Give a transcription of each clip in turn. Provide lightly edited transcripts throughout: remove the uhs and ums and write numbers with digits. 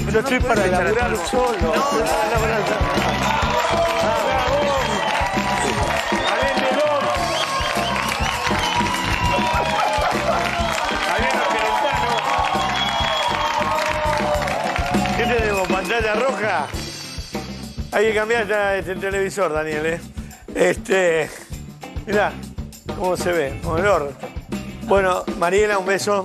Pero estoy para laburar solo. ¿Qué tenemos? ¿Pantalla roja? Hay que cambiar ya este televisor, Daniel, Mirá cómo se ve, con el orto. Bueno, Mariela, un beso.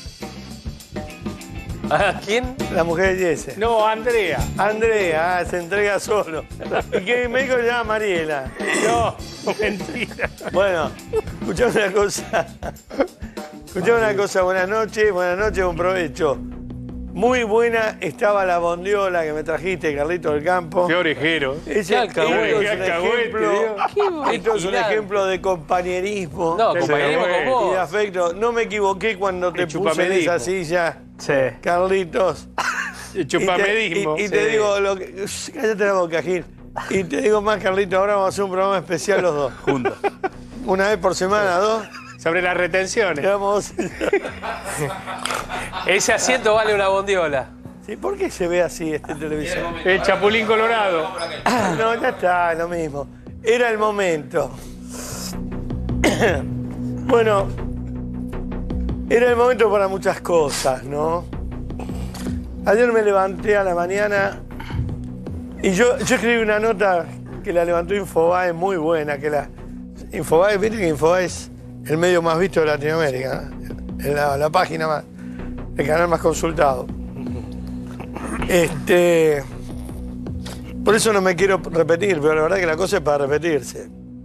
¿A quién? La mujer de Jesse. No, Andrea. Andrea, se entrega solo. ¿Y qué médico se llama Mariela? No, mentira. Bueno, escuchame una cosa. Buenas noches, buen provecho. Muy buena estaba la bondiola que me trajiste, Carlito del Campo. Qué orejero. Esto es un ejemplo de compañerismo. No, compañerismo con Y de vos. afecto. No me equivoqué cuando te puse en esa silla, Sí. Carlitos. Chupamedismo. Y te digo, cállate la boca, Gil. Y te digo más, Carlitos, ahora vamos a hacer un programa especial los dos. Juntos. Una vez por semana, dos. Sobre las retenciones. Vamos. Ese asiento vale una bondiola. Sí, ¿por qué se ve así este televisor? El Chapulín Colorado. No, ya está, lo mismo. Era el momento. Bueno, era el momento para muchas cosas, ¿no? Ayer me levanté a la mañana y yo escribí una nota que la levantó Infobae muy buena, Infobae, viste que Infobae es el medio más visto de Latinoamérica, ¿no? La página más, el canal más consultado. Por eso no me quiero repetir, pero la verdad que la cosa es para repetirse.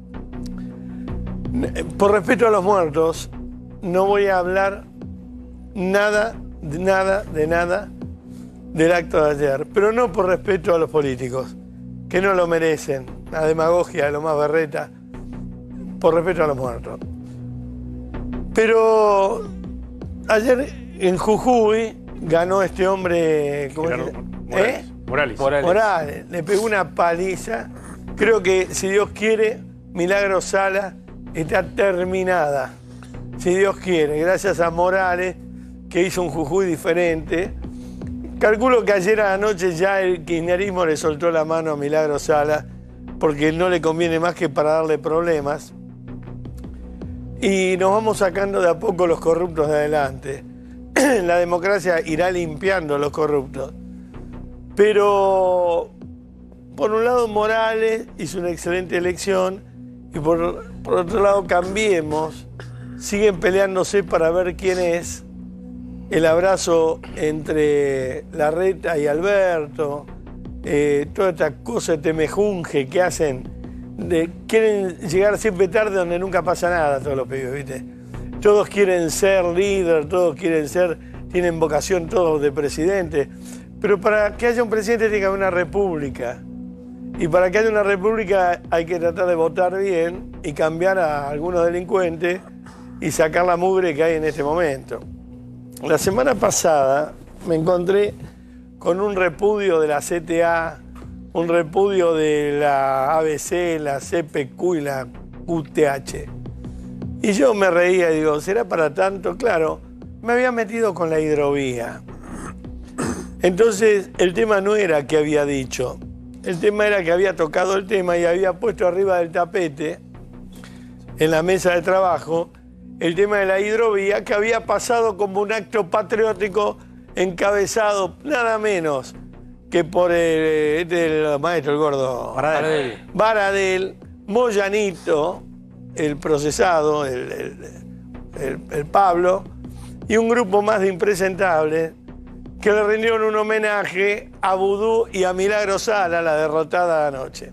Por respeto a los muertos, no voy a hablar nada del acto de ayer, pero no por respeto a los políticos, que no lo merecen, la demagogia de lo más berreta, por respeto a los muertos. Pero ayer en Jujuy ganó este hombre, ¿cómo se llama? Morales. Le pegó una paliza. Creo que, si Dios quiere, Milagro Sala está terminada. Si Dios quiere, gracias a Morales, que hizo un Jujuy diferente. Calculo que ayer a la noche ya el kirchnerismo le soltó la mano a Milagro Sala, porque no le conviene más que para darle problemas. Y nos vamos sacando de a poco los corruptos de adelante. La democracia irá limpiando a los corruptos. Pero, por un lado, Morales hizo una excelente elección y por otro lado, Cambiemos. Siguen peleándose para ver quién es. El abrazo entre Larreta y Alberto, toda esta cosa de temejunje que hacen, quieren llegar siempre tarde donde nunca pasa nada, todos los pibes, ¿viste? Todos quieren ser líder, todos quieren ser, tienen vocación todos de presidente, pero para que haya un presidente tiene que haber una república. Y para que haya una república hay que tratar de votar bien y cambiar a algunos delincuentes y sacar la mugre que hay en este momento. La semana pasada me encontré con un repudio de la CTA, un repudio de la ABC, la CPQ y la UTH. Y yo me reía y digo, ¿será para tanto? Claro, me había metido con la hidrovía. Entonces, el tema no era que había dicho, el tema era que había tocado el tema y había puesto arriba del tapete, en la mesa de trabajo, el tema de la hidrovía, que había pasado como un acto patriótico encabezado nada menos que por el maestro, el gordo Baradel, Moyanito, el procesado, el Pablo, y un grupo más de impresentables que le rindieron un homenaje a Vudú y a Milagro Sala, la derrotada anoche.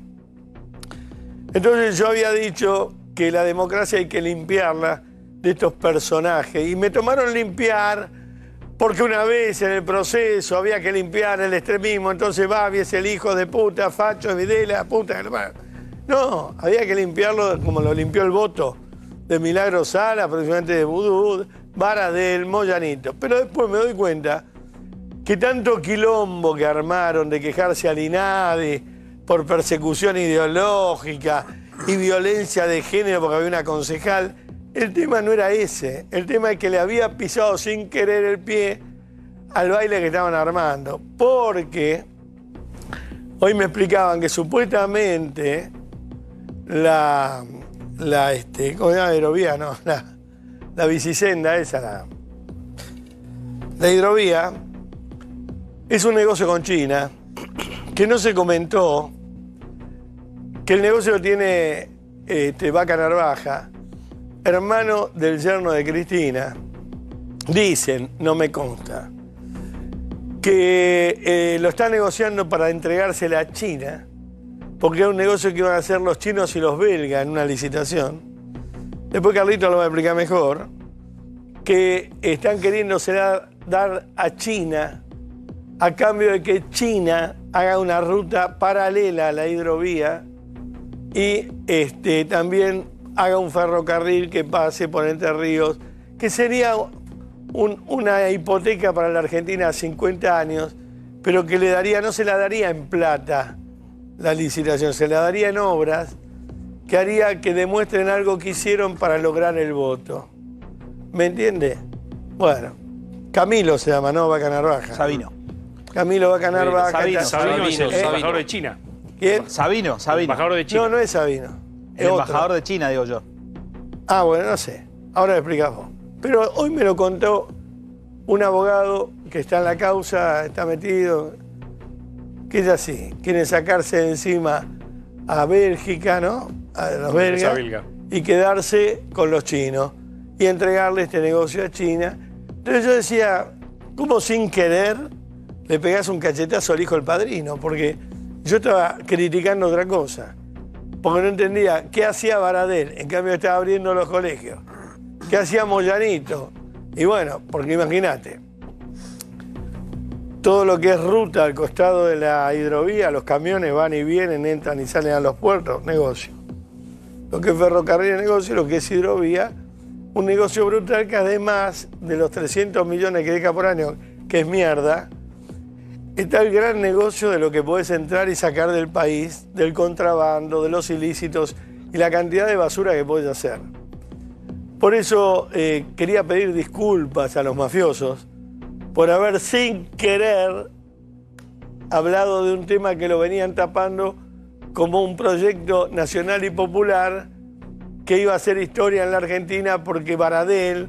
Entonces yo había dicho que la democracia hay que limpiarla de estos personajes, y me tomaron limpiar porque una vez en el proceso había que limpiar el extremismo, entonces Babi es el hijo de puta, Facho es Videla, puta. No, había que limpiarlo como lo limpió el voto de Milagro Sala, aproximadamente de Vudú, Baradel, Moyanito. Pero después me doy cuenta que tanto quilombo que armaron de quejarse al INADI por persecución ideológica y violencia de género porque había una concejal, el tema no era ese. El tema es que le había pisado sin querer el pie al baile que estaban armando. Porque hoy me explicaban que supuestamente ¿cómo se llama? Hidrovía, no, la bicisenda esa, la hidrovía, es un negocio con China, que no se comentó, que el negocio lo tiene Vaca Narvaja, hermano del yerno de Cristina. Dicen, no me consta, que lo está negociando para entregársela a China, porque era un negocio que iban a hacer los chinos y los belgas en una licitación. Después Carlito lo va a explicar mejor, que están queriéndosela dar a China a cambio de que China haga una ruta paralela a la hidrovía y también haga un ferrocarril que pase por Entre Ríos, que sería una hipoteca para la Argentina a 50 años, pero que no se la daría en plata la licitación, se la daría en obras que haría que demuestren algo que hicieron para lograr el voto. ¿Me entiende? Bueno, Camilo se llama, ¿no? Vaca Narvaja. Sabino. Camilo Vaca Narvaja. Sabino es el Sabino. embajador de China. ¿Quién? Sabino. El embajador de China. No, no es Sabino. El Es embajador otro. de China, digo yo. Ah, bueno, no sé. Ahora lo explicás vos. Pero hoy me lo contó un abogado que está en la causa, está metido, que es así. Quieren sacarse de encima a Bélgica, ¿no? A los belgas. belga. Y quedarse con los chinos. Y entregarle este negocio a China. Entonces yo decía, ¿cómo sin querer le pegás un cachetazo al hijo del padrino? Porque yo estaba criticando otra cosa. Porque no entendía qué hacía Baradel, en cambio estaba abriendo los colegios. ¿Qué hacía Moyanito? Y bueno, porque imagínate, todo lo que es ruta al costado de la hidrovía, los camiones van y vienen, entran y salen a los puertos, negocio. Lo que es ferrocarril, negocio, lo que es hidrovía, un negocio brutal que además de los 300 millones que deja por año, que es mierda, está el gran negocio de lo que podés entrar y sacar del país, del contrabando, de los ilícitos y la cantidad de basura que podés hacer. Por eso quería pedir disculpas a los mafiosos por haber sin querer hablado de un tema que lo venían tapando como un proyecto nacional y popular que iba a hacer historia en la Argentina porque Baradel,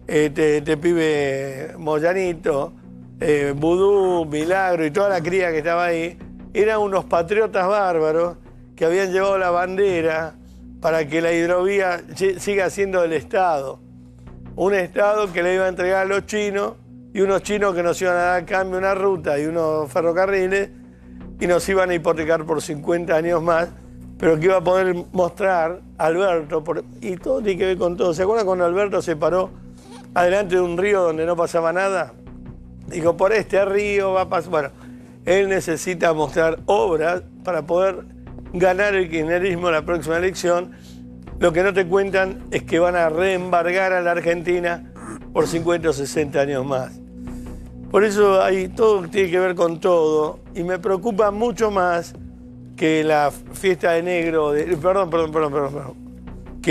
pibe Moyanito, Vudú, Milagro y toda la cría que estaba ahí, eran unos patriotas bárbaros que habían llevado la bandera para que la hidrovía siga siendo del Estado. Un Estado que le iba a entregar a los chinos y unos chinos que nos iban a dar a cambio una ruta y unos ferrocarriles y nos iban a hipotecar por 50 años más, pero que iba a poder mostrar Alberto, y todo tiene que ver con todo. ¿Se acuerdan cuando Alberto se paró adelante de un río donde no pasaba nada? Digo, por este río va a pasar. Bueno, él necesita mostrar obras para poder ganar el kirchnerismo en la próxima elección. Lo que no te cuentan es que van a reembargar a la Argentina por 50 o 60 años más. Por eso todo tiene que ver con todo y me preocupa mucho más que la fiesta de negro, perdón, que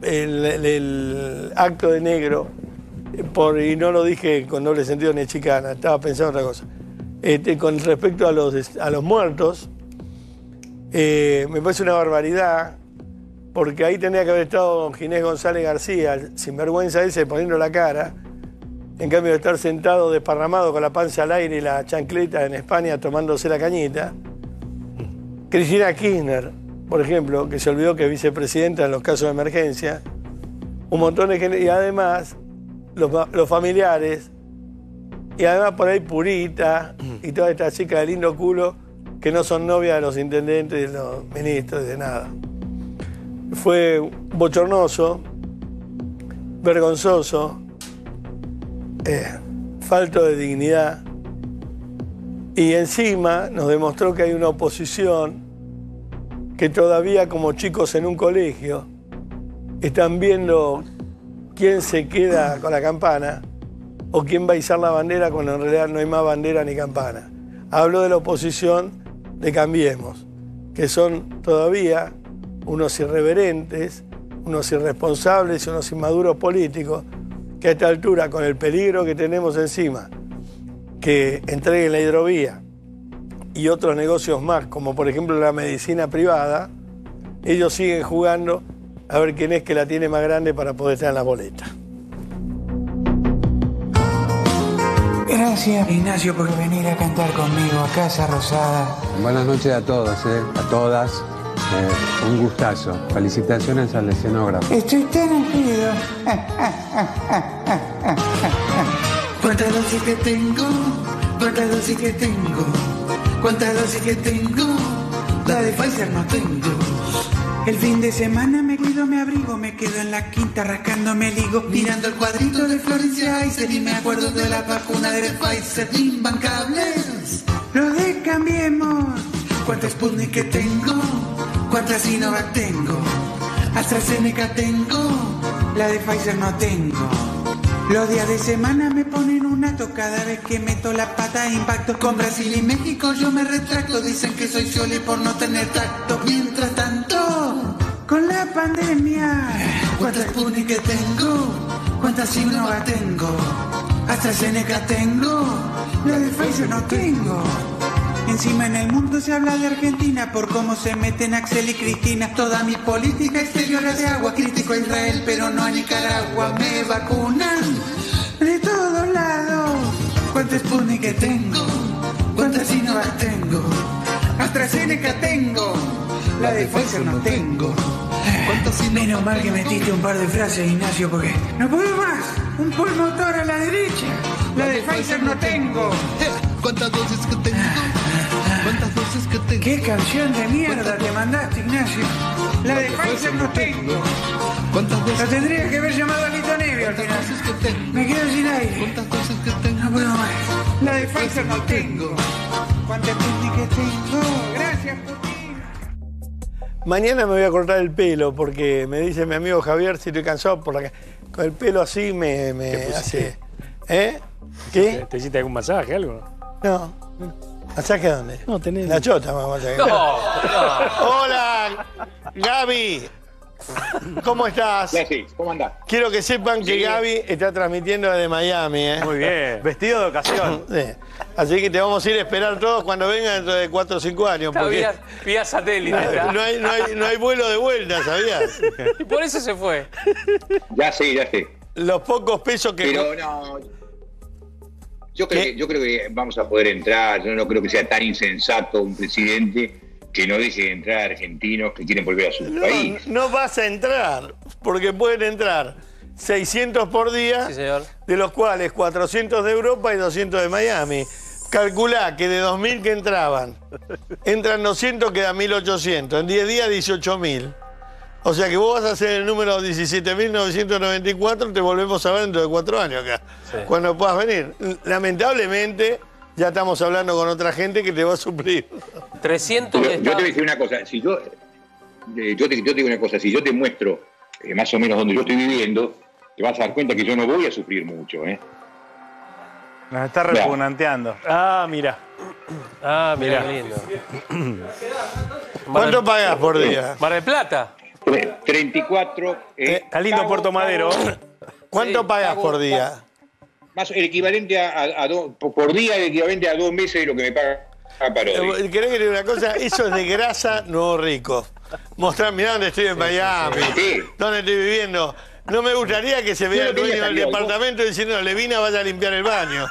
el acto de negro, y no lo dije con doble sentido ni chicana, estaba pensando otra cosa. Con respecto a los muertos, me parece una barbaridad, porque ahí tendría que haber estado don Ginés González García, el sinvergüenza ese, poniendo la cara, en cambio de estar sentado desparramado con la panza al aire y la chancleta en España tomándose la cañita. Cristina Kirchner, por ejemplo, que se olvidó que es vicepresidenta en los casos de emergencia, un montón de gente, y además los familiares, y además por ahí Purita y toda esta chica de lindo culo que no son novias de los intendentes, de los ministros, de nada. Fue bochornoso, vergonzoso, falto de dignidad, y encima nos demostró que hay una oposición que todavía como chicos en un colegio están viendo quién se queda con la campana o quién va a izar la bandera cuando en realidad no hay más bandera ni campana. Hablo de la oposición de Cambiemos, que son todavía unos irreverentes, unos irresponsables y unos inmaduros políticos que a esta altura, con el peligro que tenemos encima, que entreguen la hidrovía y otros negocios más, como por ejemplo la medicina privada, ellos siguen jugando a ver quién es que la tiene más grande para poder estar en la boleta. Gracias, Ignacio, por venir a cantar conmigo a Casa Rosada. Buenas noches a todos, a todas. Un gustazo. Felicitaciones al escenógrafo. Estoy tan agido. ¿Cuántas dosis que tengo? ¿Cuántas dosis que tengo? ¿Cuántas dosis que tengo? La de Pfizer no tengo. El fin de semana me cuido, me abrigo, me quedo en la quinta rascándome el higo, mirando el cuadrito de Florencia Aiser y me acuerdo de la vacuna de Pfizer, imbancables. Los de Cambiemos. ¿Cuántas Sputnik que tengo? ¿Cuántas Sinovac tengo? AstraZeneca tengo, la de Pfizer no tengo. Los días de semana me ponen un ato cada vez que meto la pata de impacto. Con Brasil y México yo me retracto, dicen que soy Scioli por no tener tacto. Mientras tanto, con la pandemia, ¿cuántas Sputnik que tengo? ¿Cuántas Sinovac tengo? AstraZeneca tengo, la de Pfizer no tengo. Encima en el mundo se habla de Argentina por cómo se meten Axel y Cristina. Toda mi política exterior es de agua. Critico a Israel pero no a Nicaragua. Me vacunan de todos lados. ¿Cuántas Sputnik que tengo? ¿Cuántas Sinovac tengo? AstraZeneca tengo, la de Pfizer no tengo. Menos mal que metiste un par de frases, Ignacio, porque no puedo más. Un pulmotor a la derecha, la de Pfizer no tengo. ¿Cuántas dosis que tengo? ¿Cuántas dosis que tengo? ¿Qué canción de mierda te mandaste, Ignacio? La de Pfizer no tengo. ¿Cuántas Lo dosis? tendrías que haber llamado a Lito Nevia al final. ¿Cuántas dosis que tengo? Me quedo sin aire. ¿Cuántas dosis que tengo? No puedo más. La de Pfizer no tengo. ¿Cuántas Sputnik que tengo? Gracias, Putin. Mañana me voy a cortar el pelo porque me dice mi amigo Javier si estoy cansado por la... Con el pelo así me hace... ¿Eh? ¿Qué? ¿Te hiciste algún masaje, algo? No. ¿Masaje dónde? No, tenés... La chota, mamá. No. Hola, Gaby. ¿Cómo estás? Sí, ¿cómo andás? Quiero que sepan que Gaby está transmitiendo desde Miami, ¿eh? Muy bien. Vestido de ocasión. Sí. Así que te vamos a ir a esperar todos cuando vengan dentro de 4 o 5 años. Está Porque vía satélite. está. no hay vuelo de vuelta, ¿sabías? Y por eso se fue. Ya sé. Los pocos pesos que... Pero no. Yo ¿Qué? creo que vamos a poder entrar. Yo no creo que sea tan insensato un presidente que no deje de entrar argentinos que quieren volver a su país. No vas a entrar, porque pueden entrar 600 por día, Sí, señor. de los cuales 400 de Europa y 200 de Miami. Calculá que de 2.000 que entraban, entran 200, quedan 1.800. En 10 días, 18.000. O sea que vos vas a hacer el número 17.994, te volvemos a ver dentro de 4 años acá, Sí. cuando puedas venir. Lamentablemente, ya estamos hablando con otra gente que te va a suplir. 300 Pero de yo te voy a Estados... decir una cosa. Si yo te digo una cosa. Si yo te muestro más o menos donde yo estoy viviendo, te vas a dar cuenta que yo no voy a sufrir mucho, ¿eh? Nos está repugnanteando. Ah, mira. Ah, mira, qué lindo. ¿Cuánto pagás por día? Mar del Plata. 34. Está lindo Puerto Madero. ¿Cuánto Sí, pagás por día? Más el equivalente por día, el equivalente a 2 meses de lo que me paga Parodi. ¿Querés que te diga una cosa? Eso es de grasa, no rico. Mostrar, mirá dónde estoy en Miami, Sí. dónde estoy viviendo. No me gustaría que se vea Yo el no quería dueño del salir, departamento diciendo, Levina, vaya a limpiar el baño.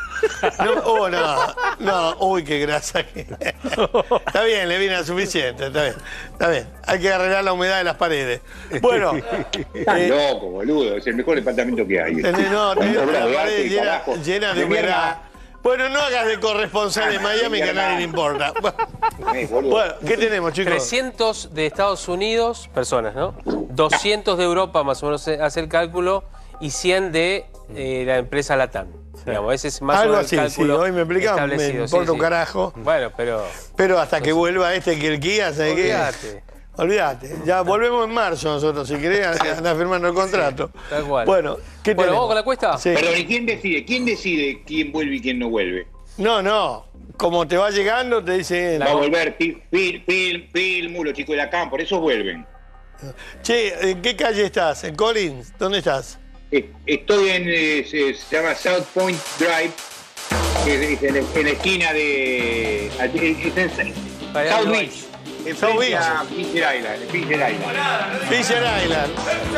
No, uy, qué grasa. Está bien, Levina, suficiente, está bien. Hay que arreglar la humedad de las paredes. Bueno, Estás loco, boludo. Es el mejor departamento que hay. tenés Con las obra de arte paredes y carajo. llenas de humedad. Bueno, no hagas de corresponsal en Miami que a nadie le importa. Bueno, ¿qué tenemos, chicos? 300 de Estados Unidos, personas, ¿no? 200 de Europa, más o menos hace el cálculo, y 100 de la empresa Latam. Digamos, ese es más Algo o menos el así, sí. cálculo Hoy me explicaban, me establecido. importa un carajo. Bueno, pero... Pero hasta que vuelva este que el guía, ¿sabes qué? Olvídate. Olvídate. Ya volvemos en marzo nosotros, si querés, andás firmando el contrato. Tal cual. Bueno, ¿qué Bueno, tenemos? ¿vamos con la cuesta? Sí. Perdón, ¿y quién decide? ¿Quién decide quién vuelve y quién no vuelve? No. Como te va llegando, te dice... Va a volver Pil, Mulo, Chico de la Camp, por eso vuelven. Che, ¿en qué calle estás? ¿En Collins? ¿Dónde estás? Estoy en, se llama South Point Drive, Es en la esquina de... Es en South Beach. En South frente Beach. a Fisher Island. Fisher Island.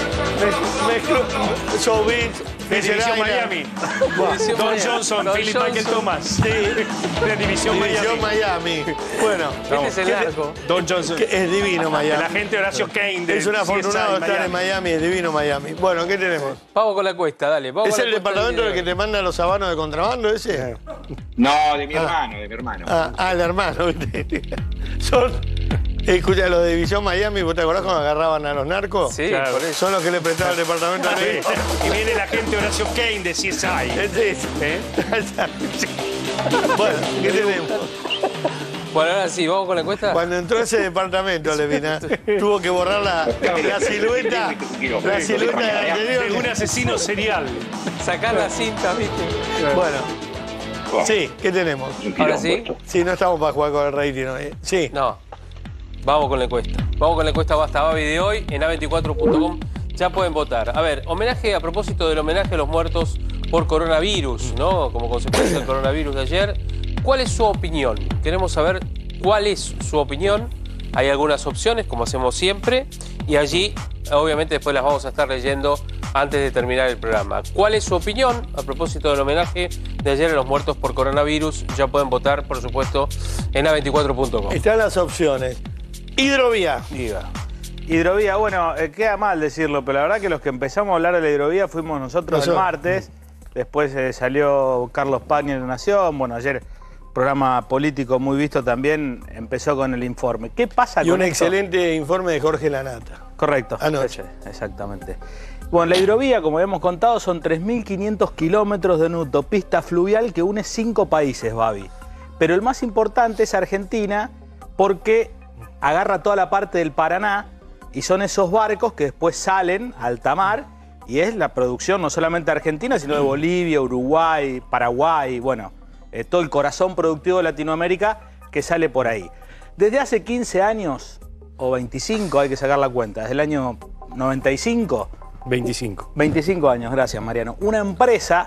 South Beach, Fisher División Island. Miami. División Don Miami. Johnson, Don Philip Michael Johnson. Thomas. Sí, La División División Miami. Miami. Bueno, Este es el largo. Don Johnson. es divino El Miami. agente Horacio Kane de Es un afortunado CSI estar en Miami, es divino Miami. Bueno, ¿qué tenemos? Vamos con la encuesta, dale. Vamos ¿Es con el la encuesta departamento del del que video. te manda los habanos de contrabando ese? No, de mi hermano, El hermano, ¿viste? Son, escucha, los de División Miami, ¿vos te acordás cuando agarraban a los narcos? Sí, Claro. por eso. Son los que le prestaban el departamento a Sí. Ley. Y viene el agente Horacio Kane de CSI. Ese. Bueno, ¿qué tenemos? Bueno, ahora sí, vamos con la encuesta. Cuando entró ese departamento, Levina, tuvo que borrar la silueta. La silueta del De un anterior. asesino serial. Sacar la cinta, ¿viste? Bueno, sí, ¿qué tenemos? Ahora sí. Sí, no estamos para jugar con el rating hoy. Sí. No. Vamos con la encuesta. Vamos con la encuesta Basta Babi de hoy en a24.com. Ya pueden votar. A ver, homenaje a propósito del homenaje a los muertos por coronavirus, ¿no? Como consecuencia del coronavirus de ayer. ¿Cuál es su opinión? Queremos saber cuál es su opinión. Hay algunas opciones, como hacemos siempre, y allí, obviamente, después las vamos a estar leyendo antes de terminar el programa. ¿Cuál es su opinión a propósito del homenaje de ayer a los muertos por coronavirus? Ya pueden votar, por supuesto, en a24.com. Están las opciones. Hidrovía. Hidrovía, bueno, queda mal decirlo, pero la verdad que los que empezamos a hablar de la hidrovía fuimos nosotros el martes. Después salió Carlos Pagni en Nación. Bueno, ayer programa político muy visto también empezó con el informe. ¿Qué pasa Y con un esto? excelente informe de Jorge Lanata. Correcto. Anoche. Exactamente. Bueno, la hidrovía, como habíamos contado, son 3.500 kilómetros de una autopista fluvial que une 5 países, Babi. Pero el más importante es Argentina porque agarra toda la parte del Paraná y son esos barcos que después salen a alta mar y es la producción no solamente argentina, sino de Bolivia, Uruguay, Paraguay, bueno, todo el corazón productivo de Latinoamérica que sale por ahí. Desde hace 15 años, o 25, hay que sacar la cuenta, desde el año 95... 25 años, gracias Mariano. Una empresa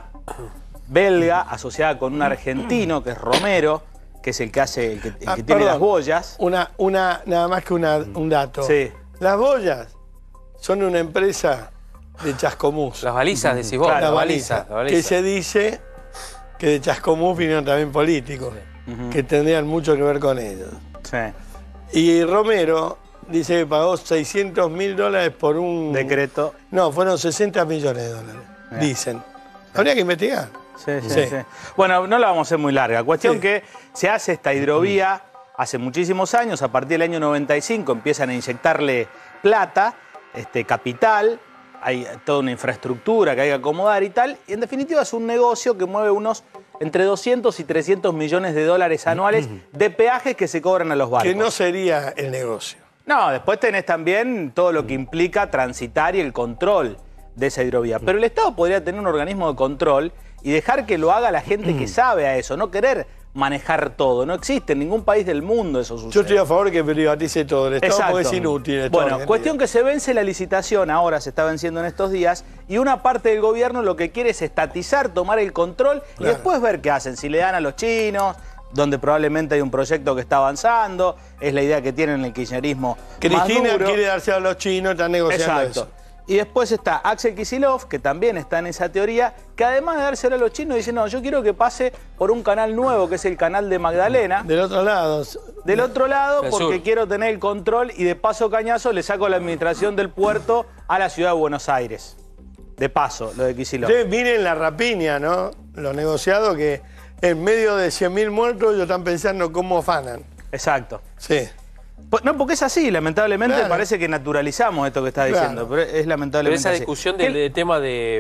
belga asociada con un argentino que es Romero, que es el que hace, el que tiene perdón. las boyas. Nada más que un dato. Sí. Las boyas son una empresa de Chascomús. Las balizas, decís vos. Claro, La las baliza. balizas. Que se dice que de Chascomús vinieron también políticos, que tendrían mucho que ver con ellos. Sí. Y Romero dice que pagó $600.000 por un... Decreto. No, fueron 60 millones de dólares, dicen. Habría que investigar. Sí. Sí. Bueno, no la vamos a hacer muy larga. Cuestión Sí. que se hace esta hidrovía hace muchísimos años, a partir del año 95 empiezan a inyectarle plata, capital, hay toda una infraestructura que hay que acomodar y tal, y en definitiva es un negocio que mueve unos entre 200 y 300 millones de dólares anuales de peajes que se cobran a los barcos. Que no sería el negocio. No, después tenés también todo lo que implica transitar y el control de esa hidrovía. Pero el Estado podría tener un organismo de control y dejar que lo haga la gente que sabe a eso, no querer manejar todo. No existe en ningún país del mundo eso sucede. Yo estoy a favor de que privatice todo el Estado Exacto. porque es inútil. el Estado Bueno, argentino. cuestión que se vence la licitación, ahora se está venciendo en estos días, y una parte del gobierno lo que quiere es estatizar, tomar el control y Claro. después ver qué hacen. Si le dan a los chinos, donde probablemente hay un proyecto que está avanzando, es la idea que tienen el kirchnerismo. Cristina más duro. quiere darse a los chinos, están negociando Exacto. eso. Y después está Axel Kicillof, que también está en esa teoría, que además de dárselo a los chinos, dice, no, yo quiero que pase por un canal nuevo, que es el canal de Magdalena. Del otro lado. Del otro lado, Del porque sur. quiero tener el control y de paso cañazo le saco la administración del puerto a la ciudad de Buenos Aires. De paso, lo de Kicillof. Ustedes miren la rapiña, ¿no? Los negociados que en medio de 100.000 muertos ellos están pensando cómo afanan. Exacto. Sí. No, porque es así, lamentablemente Claro. parece que naturalizamos esto que está Claro. diciendo, pero es Pero lamentablemente esa así. discusión ¿Qué- del tema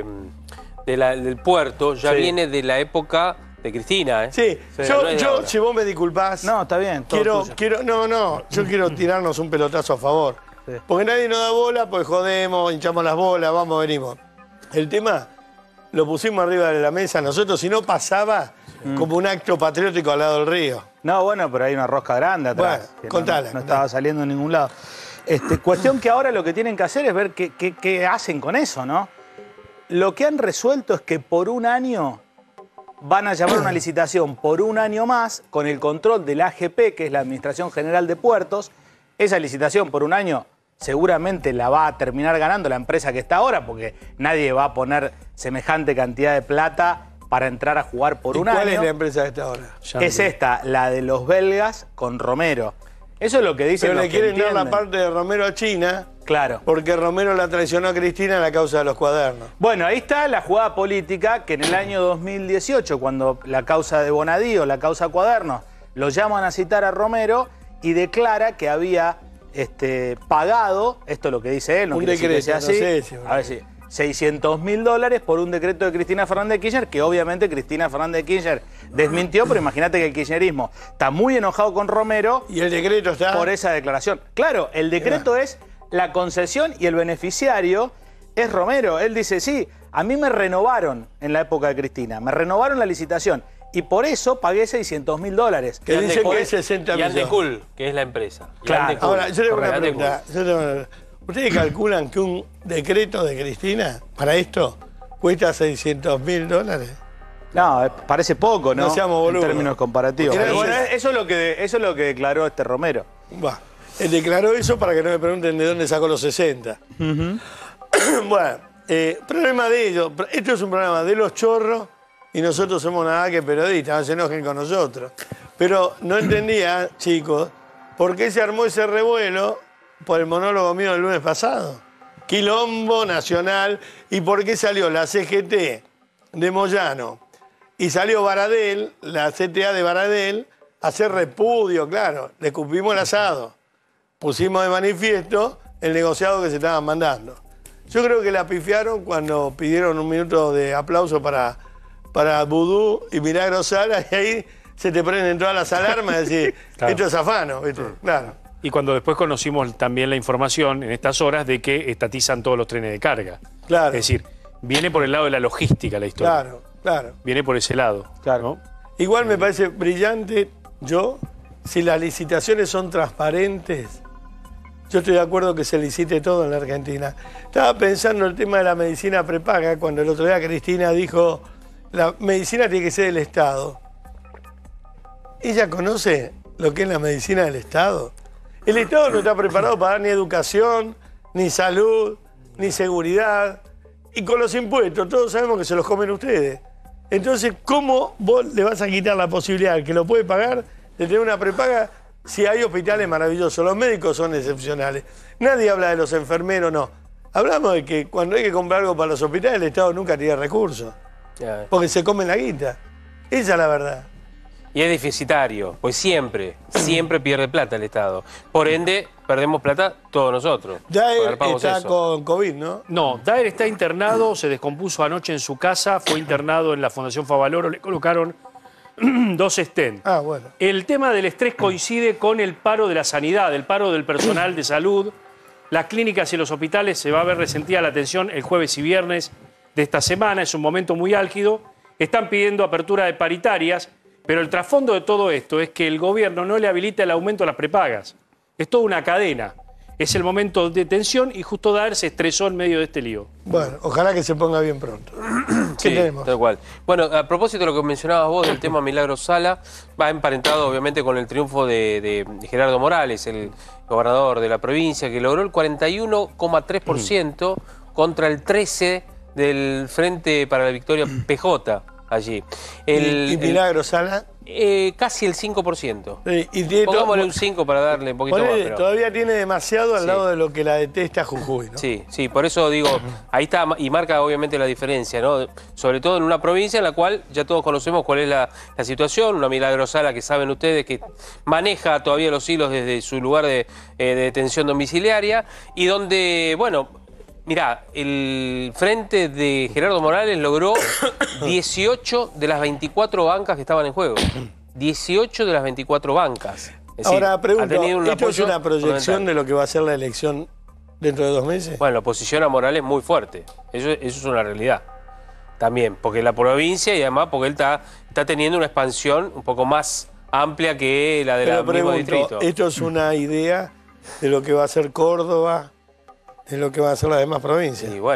del puerto ya Sí. viene de la época de Cristina, ¿eh? Sí, No es de yo ahora. si vos me disculpás, No, está bien. todo tuyo. yo quiero tirarnos un pelotazo a favor. Sí. Porque nadie nos da bola, pues jodemos, hinchamos las bolas, vamos, venimos. El tema lo pusimos arriba de la mesa nosotros, si no pasaba como un acto patriótico al lado del río. No, bueno, pero hay una rosca grande atrás. Bueno, que contala, no estaba saliendo en ningún lado. Cuestión que ahora lo que tienen que hacer es ver qué hacen con eso, ¿no? Lo que han resuelto es que por un año van a llamar una licitación por un año más con el control de la AGP, que es la Administración General de Puertos. Esa licitación por un año seguramente la va a terminar ganando la empresa que está ahora, porque nadie va a poner semejante cantidad de plata para entrar a jugar por un año. ¿Cuál es la empresa que está ahora? Es esta, la de los belgas con Romero. Eso es lo que dicen Pero los le que quieren dar la entienden. parte de Romero a China. Claro. Porque Romero la traicionó a Cristina en la causa de los cuadernos. Bueno, ahí está la jugada política que en el año 2018, cuando la causa de Bonadío, la causa Cuadernos, lo llaman a citar a Romero y declara que había pagado, esto es lo que dice él, no Un quiere decir que sea decreto, así, no sé si- a ver si, $600.000 por un decreto de Cristina Fernández de Kirchner, que obviamente Cristina Fernández de Kirchner desmintió, pero imagínate que el kirchnerismo está muy enojado con Romero Y el decreto está... por esa declaración. Claro, el decreto es la concesión y el beneficiario es Romero. Él dice, sí, a mí me renovaron en la época de Cristina, me renovaron la licitación y por eso pagué $600.000. Que dicen que es Y 60 millones. Andecul, que es la empresa. Y Claro. Andecul. Ahora, yo le hago una Correcto, pregunta. ¿Ustedes calculan que un decreto de Cristina para esto cuesta $600.000? No, parece poco, ¿no? No seamos boludos. En términos comparativos. Porque Pero bueno, nadie- eso es lo que declaró Romero. Bah, él declaró eso para que no me pregunten de dónde sacó los 60. Bueno, problema de ellos. Esto es un problema de los chorros y nosotros somos nada que periodistas, no se enojen con nosotros. Pero no entendía, chicos, por qué se armó ese revuelo por el monólogo mío del lunes pasado. Quilombo nacional. ¿Y por qué salió la CGT de Moyano y salió Baradel, la CTA de Baradel, a hacer repudio? Claro, le escupimos el asado. Pusimos de manifiesto el negociado que se estaban mandando. Yo creo que la pifiaron cuando pidieron un minuto de aplauso para Vudú y Milagro Sala, y ahí se te prenden todas las alarmas y decís, Claro. esto es afano, ¿viste? Claro. Y cuando después conocimos también la información en estas horas de que estatizan todos los trenes de carga. Claro. Es decir, viene por el lado de la logística la historia. Claro, claro. Viene por ese lado. Claro. ¿no? Igual me parece brillante, si las licitaciones son transparentes, yo estoy de acuerdo que se licite todo en la Argentina. Estaba pensando en el tema de la medicina prepaga, cuando el otro día Cristina dijo, la medicina tiene que ser del Estado. ¿Ella conoce lo que es la medicina del Estado? El Estado no está preparado para dar ni educación, ni salud, ni seguridad. Y con los impuestos, todos sabemos que se los comen ustedes. Entonces, ¿cómo vos le vas a quitar la posibilidad al que lo puede pagar de tener una prepaga si hay hospitales maravillosos? Los médicos son excepcionales. Nadie habla de los enfermeros, no. Hablamos de que cuando hay que comprar algo para los hospitales, el Estado nunca tiene recursos. Ya. Porque se comen la guita. Esa es la verdad. Y es deficitario, pues siempre pierde plata el Estado. Por ende, perdemos plata todos nosotros. Ya él Pagamos está eso. con COVID, ¿no? No, Daer está internado, se descompuso anoche en su casa, fue internado en la Fundación Favaloro, le colocaron 2 stents. Ah, bueno. El tema del estrés coincide con el paro de la sanidad, el paro del personal de salud. Las clínicas y los hospitales se va a ver resentida la atención el jueves y viernes de esta semana. Es un momento muy álgido. Están pidiendo apertura de paritarias, pero el trasfondo de todo esto es que el gobierno no le habilita el aumento de las prepagas. Es toda una cadena. Es el momento de tensión y justo Daer se estresó en medio de este lío. Bueno, ojalá que se ponga bien pronto. ¿Qué Sí, tenemos? tal cual. Bueno, a propósito de lo que mencionabas vos del tema Milagro Sala, va emparentado obviamente con el triunfo de Gerardo Morales, el gobernador de la provincia, que logró el 41,3% contra el 13% del Frente para la Victoria PJ allí. Y Milagro Sala. Casi el 5%. Y tiene Pongámosle un 5 para darle un poquito más. ponele, Pero... todavía tiene demasiado al Sí. lado de lo que la detesta Jujuy, ¿no? Sí, sí, por eso digo, ahí está y marca obviamente la diferencia, ¿no? Sobre todo en una provincia en la cual ya todos conocemos cuál es la situación, una Milagro Sala que saben ustedes que maneja todavía los hilos desde su lugar de detención domiciliaria y donde, bueno, mirá, el frente de Gerardo Morales logró 18 de las 24 bancas que estaban en juego. 18 de las 24 bancas. Es decir, Ahora ha pregunto, tenido un ¿esto es apoyo una proyección fundamental. de lo que va a ser la elección dentro de 2 meses? Bueno, la oposición a Morales es muy fuerte. Eso es una realidad. También, porque la provincia y además porque él está teniendo una expansión un poco más amplia que la del Pero mismo pregunto, distrito. ¿esto es una idea de lo que va a ser Córdoba, de lo que va a ser las demás provincias? Y bueno,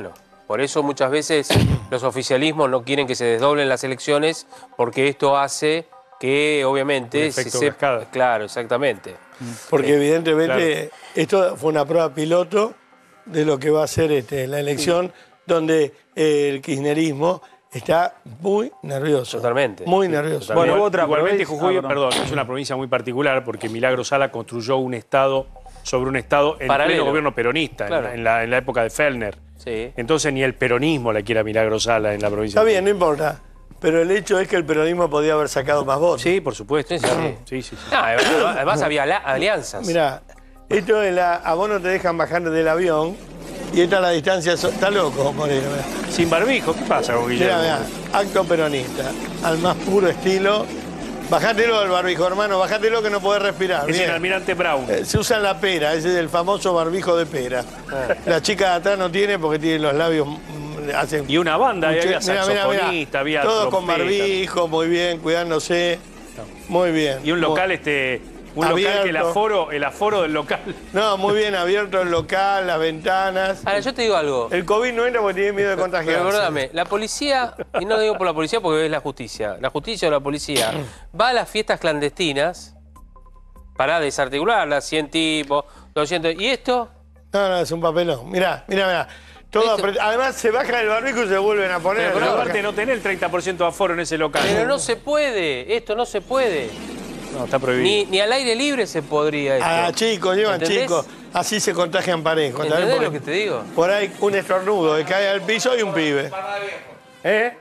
Por eso muchas veces los oficialismos no quieren que se desdoblen las elecciones, porque esto hace que obviamente Un efecto cascada. Claro, exactamente. Porque evidentemente esto fue una prueba piloto de lo que va a ser la elección, donde el kirchnerismo está muy nervioso. Totalmente. Muy nervioso. Bueno, Bueno, otra igualmente provincia- Jujuy, ah, perdón. perdón, es una provincia muy particular porque Milagro Sala construyó un estado sobre un estado en Paralelo. pleno gobierno peronista, Claro. en la época de Fellner. Sí. Entonces ni el peronismo la quiere a Milagro Sala en la provincia. Está bien, no importa. Pero el hecho es que el peronismo podía haber sacado más votos. Sí, por supuesto. Sí, sí, claro. sí. Sí. No, además había alianzas. Mirá, esto es a vos no te dejan bajar del avión y esta es la distancia. Está loco, Moreno. Mirá. Sin barbijo, ¿qué pasa con Guillermo? Mirá, acto peronista, al más puro estilo. Bajátelo al barbijo, hermano, bajátelo que no podés respirar. Es Bien. el almirante Brown. Se usa en la pera, ese es el famoso barbijo de pera. La chica de atrás no tiene porque tiene los labios. Hacen Y una banda, mucho- había mirá, saxofonista, había todo con trompeta. barbijo, muy bien, cuidándose. Muy bien. Y un local, un local que Abierto. el aforo del local. No, muy bien abierto el local, las ventanas. Ahora, yo te digo algo. El COVID no entra porque tiene miedo de Pero contagiarse. perdóname, la policía, y no lo digo por la policía porque es la justicia o la policía, va a las fiestas clandestinas para desarticularlas, 100 tipos, 200, ¿y esto? No, es un papelón. Mirá. Todo Esto- además se baja el barbijo y se vuelven a poner. Pero Se aparte baja. no tener el 30% de aforo en ese local. Pero no se puede, esto no se puede. No, está prohibido. Ni al aire libre se podría esto. Ah, chicos, llevan ¿Entendés? chicos. Así se contagian parejos. ¿sabés? ¿Entendés Porque lo que te digo? Por ahí un estornudo que cae al piso y un pibe. ¿Eh?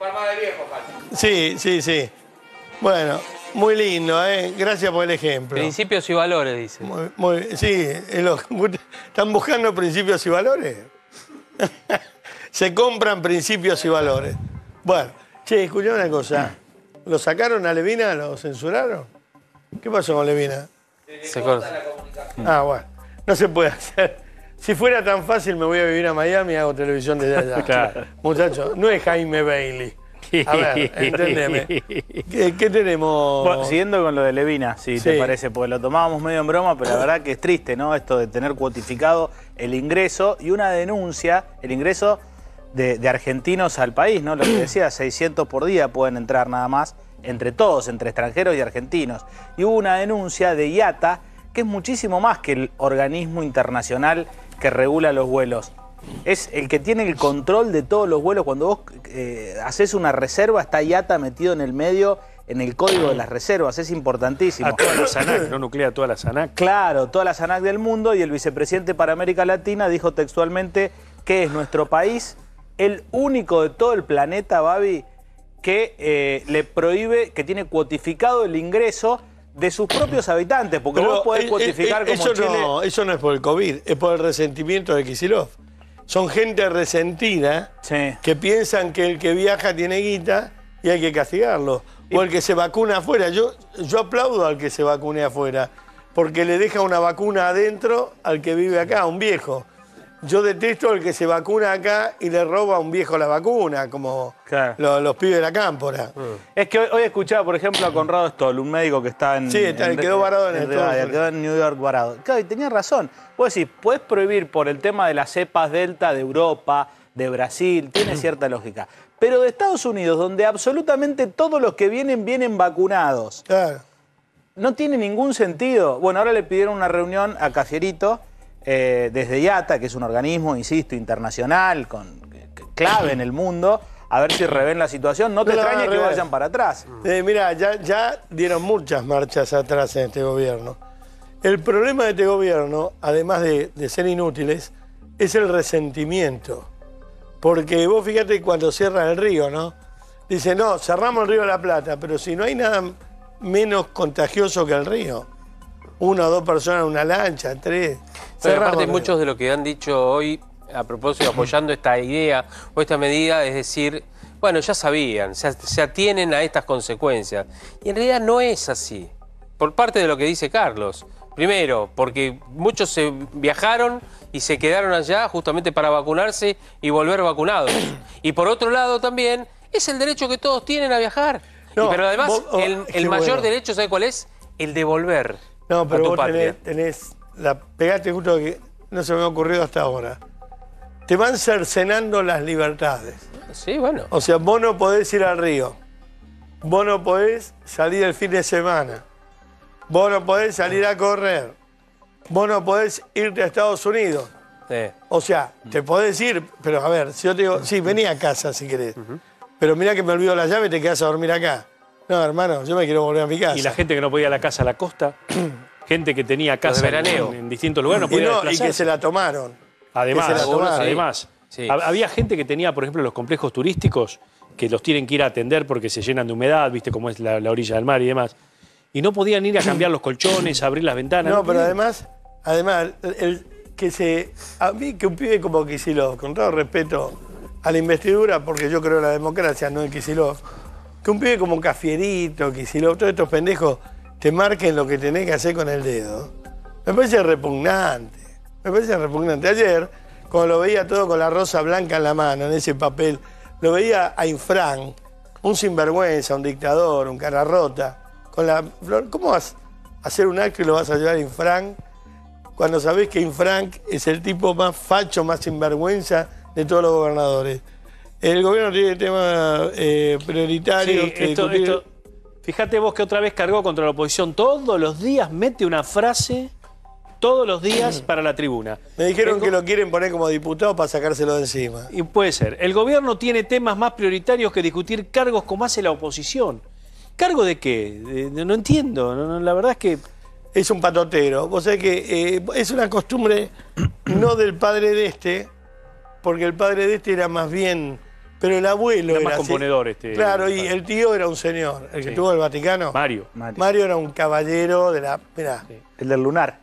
Sí. Bueno, muy lindo, ¿eh? Gracias por el ejemplo. Principios y valores, dice. Sí, ¿están buscando principios y valores? Se compran principios y valores. Bueno, che, escuchá una cosa. ¿Lo sacaron a Levina? ¿Lo censuraron? ¿Qué pasó con Levina? Se corta. Ah, bueno. No se puede hacer. Si fuera tan fácil, me voy a vivir a Miami y hago televisión desde allá. Claro. Muchachos, no es Jaime Bailey. A ver, entendeme. ¿Qué tenemos? Bueno, siguiendo con lo de Levina, si te Sí. parece, porque lo tomábamos medio en broma, pero la verdad que es triste, ¿no? Esto de tener cuotificado el ingreso y una denuncia, el ingreso de argentinos al país, ¿no? Lo que decía, 600 por día pueden entrar nada más, entre todos, entre extranjeros y argentinos. Y hubo una denuncia de IATA, que es muchísimo más que el organismo internacional que regula los vuelos. Es el que tiene el control de todos los vuelos. Cuando vos haces una reserva, está IATA metido en el medio, en el código de las reservas. Es importantísimo. A todas las ANAC, no nuclea a todas las ANAC. Claro, todas las ANAC del mundo, y el vicepresidente para América Latina dijo textualmente que es nuestro país el único de todo el planeta, Babi, que le prohíbe, que tiene cuotificado el ingreso de sus propios habitantes, porque vos podés cuotificar como eso Chile. eso no es por el COVID, es por el resentimiento de Kicillof. Son gente resentida Sí. que piensan que el que viaja tiene guita y hay que castigarlo. O el que se vacuna afuera. Yo aplaudo al que se vacune afuera, porque le deja una vacuna adentro al que vive acá, un viejo. Yo detesto al que se vacuna acá y le roba a un viejo la vacuna, como Claro. los pibes de la cámpora. Es que hoy escuchaba, por ejemplo, a Conrado Stoll, un médico que está en... Sí, quedó varado en Estados Unidos. Quedó en New York varado. Claro, y tenía razón. Vos decís, podés prohibir por el tema de las cepas Delta de Europa, de Brasil, tiene cierta lógica. Pero de Estados Unidos, donde absolutamente todos los que vienen vacunados, Claro. no tiene ningún sentido. Bueno, ahora le pidieron una reunión a Cafierito desde IATA, que es un organismo, insisto, internacional, clave en el mundo, a ver si revén la situación. No te No la van a extrañes que rever. vayan para atrás. Mira, ya dieron muchas marchas atrás en este gobierno. El problema de este gobierno, además de ser inútiles, es el resentimiento. Porque vos fíjate cuando cierran el río, ¿no? Dicen, no, cerramos el río de la Plata, pero si no hay nada menos contagioso que el río. 1 o 2 personas en una lancha, 3. Pero aparte, Cerramos el muchos de lo que han dicho hoy, a propósito, apoyando esta idea o esta medida, es decir, bueno, ya sabían, se atienen a estas consecuencias. Y en realidad no es así, por parte de lo que dice Carlos. Primero, porque muchos se viajaron y se quedaron allá justamente para vacunarse y volver vacunados. Y por otro lado también, es el derecho que todos tienen a viajar. No, pero además, vos- el qué mayor bueno. derecho, ¿sabe cuál es? El de volver No, a pero tu vos patria. tenés pegaste justo que no se me ha ocurrido hasta ahora. te van cercenando las libertades. Sí, bueno. O sea, vos no podés ir al río. Vos no podés salir el fin de semana. Vos no podés salir a correr. Vos no podés irte a Estados Unidos. Sí. O sea, te podés ir, pero a ver, si yo te digo, sí, vení a casa si querés. Pero mirá que me olvido la llave y te quedás a dormir acá. No, hermano, yo me quiero volver a mi casa. Y la gente que no podía ir a la casa a la costa, gente que tenía casa de veraneo. en distintos lugares, no podía y desplazarse. que se la tomaron. Además, que se la tomaron. además Sí. había gente que tenía, por ejemplo, los complejos turísticos, que los tienen que ir a atender porque se llenan de humedad, viste cómo es la orilla del mar y demás. Y no podían ir a cambiar los colchones, a abrir las ventanas. No, pero podían. además, a mí que un pibe como Kicillof, con todo respeto a la investidura, porque yo creo en la democracia, no en Kicillof, que un pibe como Cafierito, Kicillof, todos estos pendejos te marquen lo que tenés que hacer con el dedo, me parece repugnante. Me parece repugnante. Ayer, cuando lo veía todo con la rosa blanca en la mano, en ese papel, lo veía a Infran, un sinvergüenza, un dictador, un cara rota, con la flor. ¿Cómo vas a hacer un acto y lo vas a llevar a Infran cuando sabés que Infran es el tipo más facho, más sinvergüenza de todos los gobernadores? El gobierno tiene temas prioritarios. Sí, que esto, fíjate vos que otra vez cargó contra la oposición. Todos los días mete una frase, todos los días para la tribuna. Me dijeron que lo quieren poner como diputado para sacárselo de encima. Y puede ser. El gobierno tiene temas más prioritarios que discutir cargos como hace la oposición. ¿Cargo de qué? No entiendo. La verdad es que... Es un patotero. Vos sabés que es una costumbre no del padre de este, porque el padre de este era más bien... Pero el abuelo Era era más componedor este. Claro, y el tío era un señor. El que Sí. tuvo el Vaticano. Mario. Mario era un caballero de la... Mirá. Sí. El del lunar.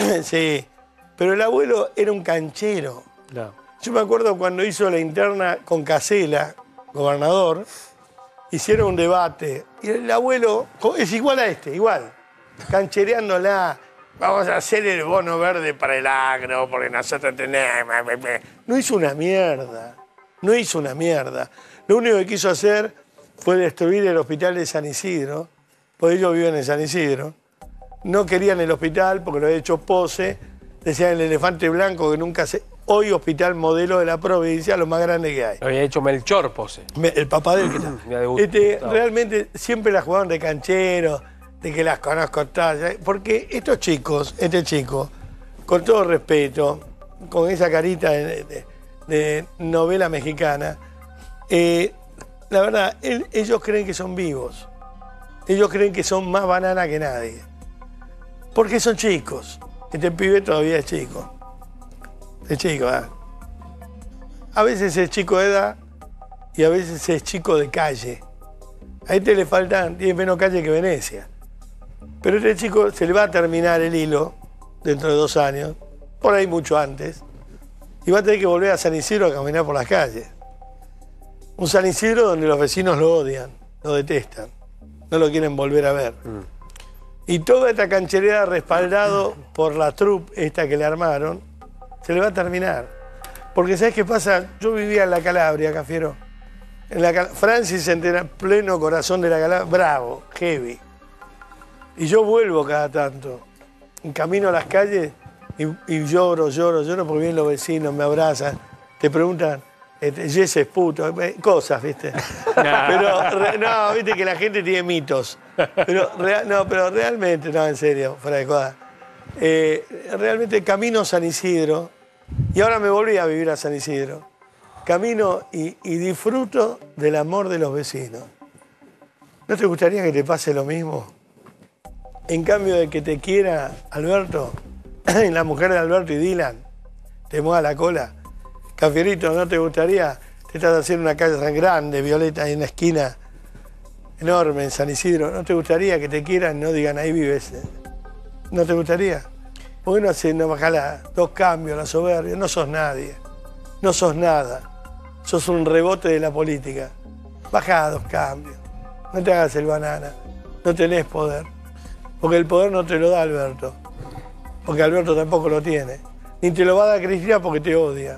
Sí. Pero el abuelo era un canchero. Claro. Yo me acuerdo cuando hizo la interna con Casella, gobernador, hicieron un debate. Y el abuelo es igual a este, igual. Canchereándola. Vamos a hacer el bono verde para el agro, porque nosotros tenemos... No hizo una mierda. No hizo una mierda. Lo único que quiso hacer fue destruir el hospital de San Isidro, porque ellos viven en San Isidro. No querían el hospital porque lo había hecho Pose. Decían el elefante blanco que nunca se... Hoy hospital modelo de la provincia, lo más grande que hay. Lo había hecho Melchor Pose. El papá del que está. Realmente siempre la jugaban de canchero, de que las conozco todas. Porque estos chicos, este chico, con todo respeto, con esa carita de novela mexicana, la verdad, ellos creen que son vivos. Ellos creen que son más banana que nadie. Porque son chicos. Este pibe todavía es chico. Es chico, ¿eh? A veces es chico de edad y a veces es chico de calle. A este le faltan, tiene menos calle que Venecia. Pero este chico se le va a terminar el hilo dentro de 2 años, por ahí mucho antes, y va a tener que volver a San Isidro a caminar por las calles. Un San Isidro donde los vecinos lo odian, lo detestan, no lo quieren volver a ver. Y toda esta canchereada respaldado por la troupe esta que le armaron, se le va a terminar. Porque ¿sabés qué pasa? Yo vivía en la Calabria, Cafiero. Francis en pleno corazón de la Calabria, bravo, heavy. Y yo vuelvo cada tanto. En camino a las calles y lloro porque vienen los vecinos, me abrazan, te preguntan, Jesse es puto, cosas, ¿viste? Pero, no, viste que la gente tiene mitos. Pero realmente, no, en serio, fuera de joda. Realmente camino a San Isidro, y ahora me volví a vivir a San Isidro. Camino y disfruto del amor de los vecinos. ¿No te gustaría que te pase lo mismo? En cambio de que te quiera Alberto, la mujer de Alberto y Dylan, te mueva la cola. Cafierito, ¿no te gustaría? Te estás haciendo una casa tan grande, Violeta, en una esquina enorme en San Isidro. ¿No te gustaría que te quieran y no digan ahí vives? ¿No te gustaría? ¿Por qué no haces bajala 2 cambios, la soberbia? No sos nadie. No sos nada. Sos un rebote de la política. Bajá 2 cambios. No te hagas el banana. No tenés poder. Porque el poder no te lo da Alberto. Porque Alberto tampoco lo tiene. Ni te lo va a dar Cristina porque te odia.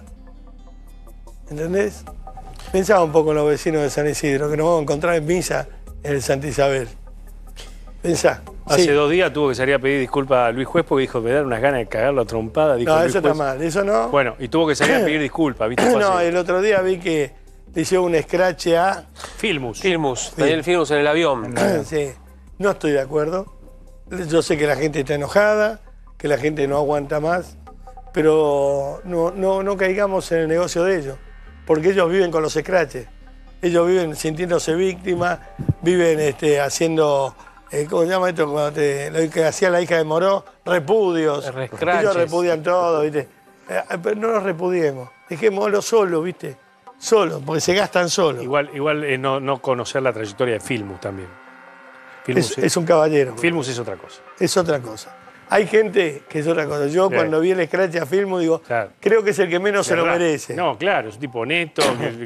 ¿Entendés? Pensá un poco en los vecinos de San Isidro, que nos vamos a encontrar en misa en el Santa Isabel. Pensá. Hace Sí. 2 días tuvo que salir a pedir disculpas a Luis Juez porque dijo, me dan unas ganas de cagarlo a trompada. Dijo No, Luis eso está Juez. mal, eso no. Bueno, y tuvo que salir a pedir disculpas, ¿viste? Fue No, así. el otro día vi que le hicieron un scratch a... Filmus. Filmus, Daniel Filmus en el avión. Sí, no estoy de acuerdo. Yo sé que la gente está enojada, que la gente no aguanta más, pero no caigamos en el negocio de ellos, porque ellos viven con los scratches. Ellos viven sintiéndose víctimas, viven haciendo, ¿cómo se llama esto? Cuando lo que hacía la hija de Moró, repudios. Scratches. Ellos repudian todo, ¿viste? Pero no los repudiemos, dejémoslos solos, ¿viste? Solos, porque se gastan solos. Igual no conocer la trayectoria de Filmus también. Filmus Es un caballero. Filmus es otra cosa. Es otra cosa. Hay gente que es otra cosa. Yo Sí. cuando vi el scratch a Filmus digo, Claro. creo que es el que menos se lo ¿Verdad? merece. No, claro, es un tipo honesto,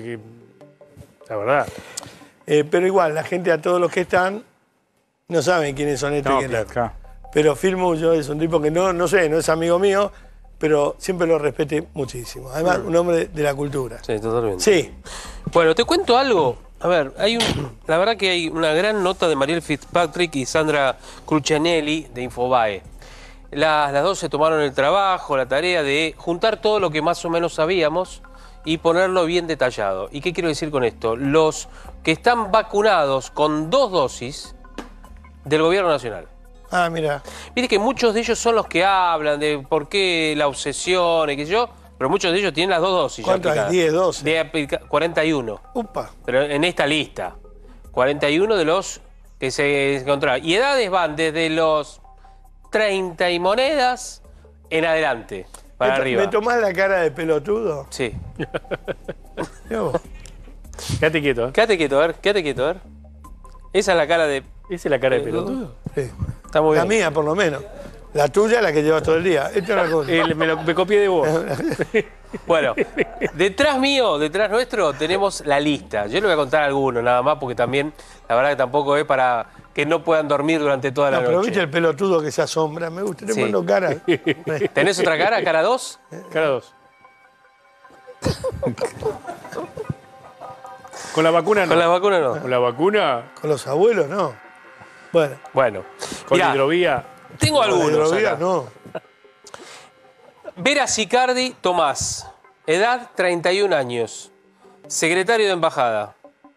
la verdad. Pero igual, la gente, a todos los que están, no saben quiénes son estos No, y quiénes claro. no. Pero Filmus yo es un tipo que no sé, no es amigo mío, pero siempre lo respeté muchísimo. Además, un hombre de la cultura. Sí, totalmente. Sí, Bueno, te cuento algo. A ver, la verdad que hay una gran nota de Mariel Fitzpatrick y Sandra Crucianelli de Infobae. Las dos se tomaron el trabajo, la tarea de juntar todo lo que más o menos sabíamos y ponerlo bien detallado. ¿Y qué quiero decir con esto? Los que están vacunados con 2 dosis del gobierno nacional. ah, mira. Viste que muchos de ellos son los que hablan de por qué la obsesión y qué sé yo, pero muchos de ellos tienen las 2 dosis. ya ¿Cuánto hay? aplicadas. 10, 12. 41. Upa. Pero en esta lista, 41 de los que se encontraron. Y edades van desde los 30 y monedas en adelante, para arriba. ¿Me tomás la cara de pelotudo? Sí. Mirá vos. Quédate quieto, ¿eh? Quédate quieto, a ver, quédate quieto, a ver. Esa es la cara de... Esa es la cara de pelotudo. Sí. Está muy La bien. mía, por lo menos. La tuya, la que llevas todo el día. Esta es la cosa. Me copié de vos. Bueno, detrás mío, detrás nuestro, tenemos la lista. Yo le voy a contar algunos nada más, porque también, la verdad que tampoco es para que no puedan dormir durante toda la No, pero viste noche. el pelotudo que se asombra. Me gusta, te Sí. mando cara. ¿Tenés otra cara, cara 2? Cara 2. Con la vacuna no. Con la vacuna no. Con la vacuna, Con los abuelos, no. Bueno, Bueno, con la mirá, hidrovía. tengo con la algunos hidrovía, acá. no. Vera Sicardi Tomás, edad 31 años, secretario de embajada.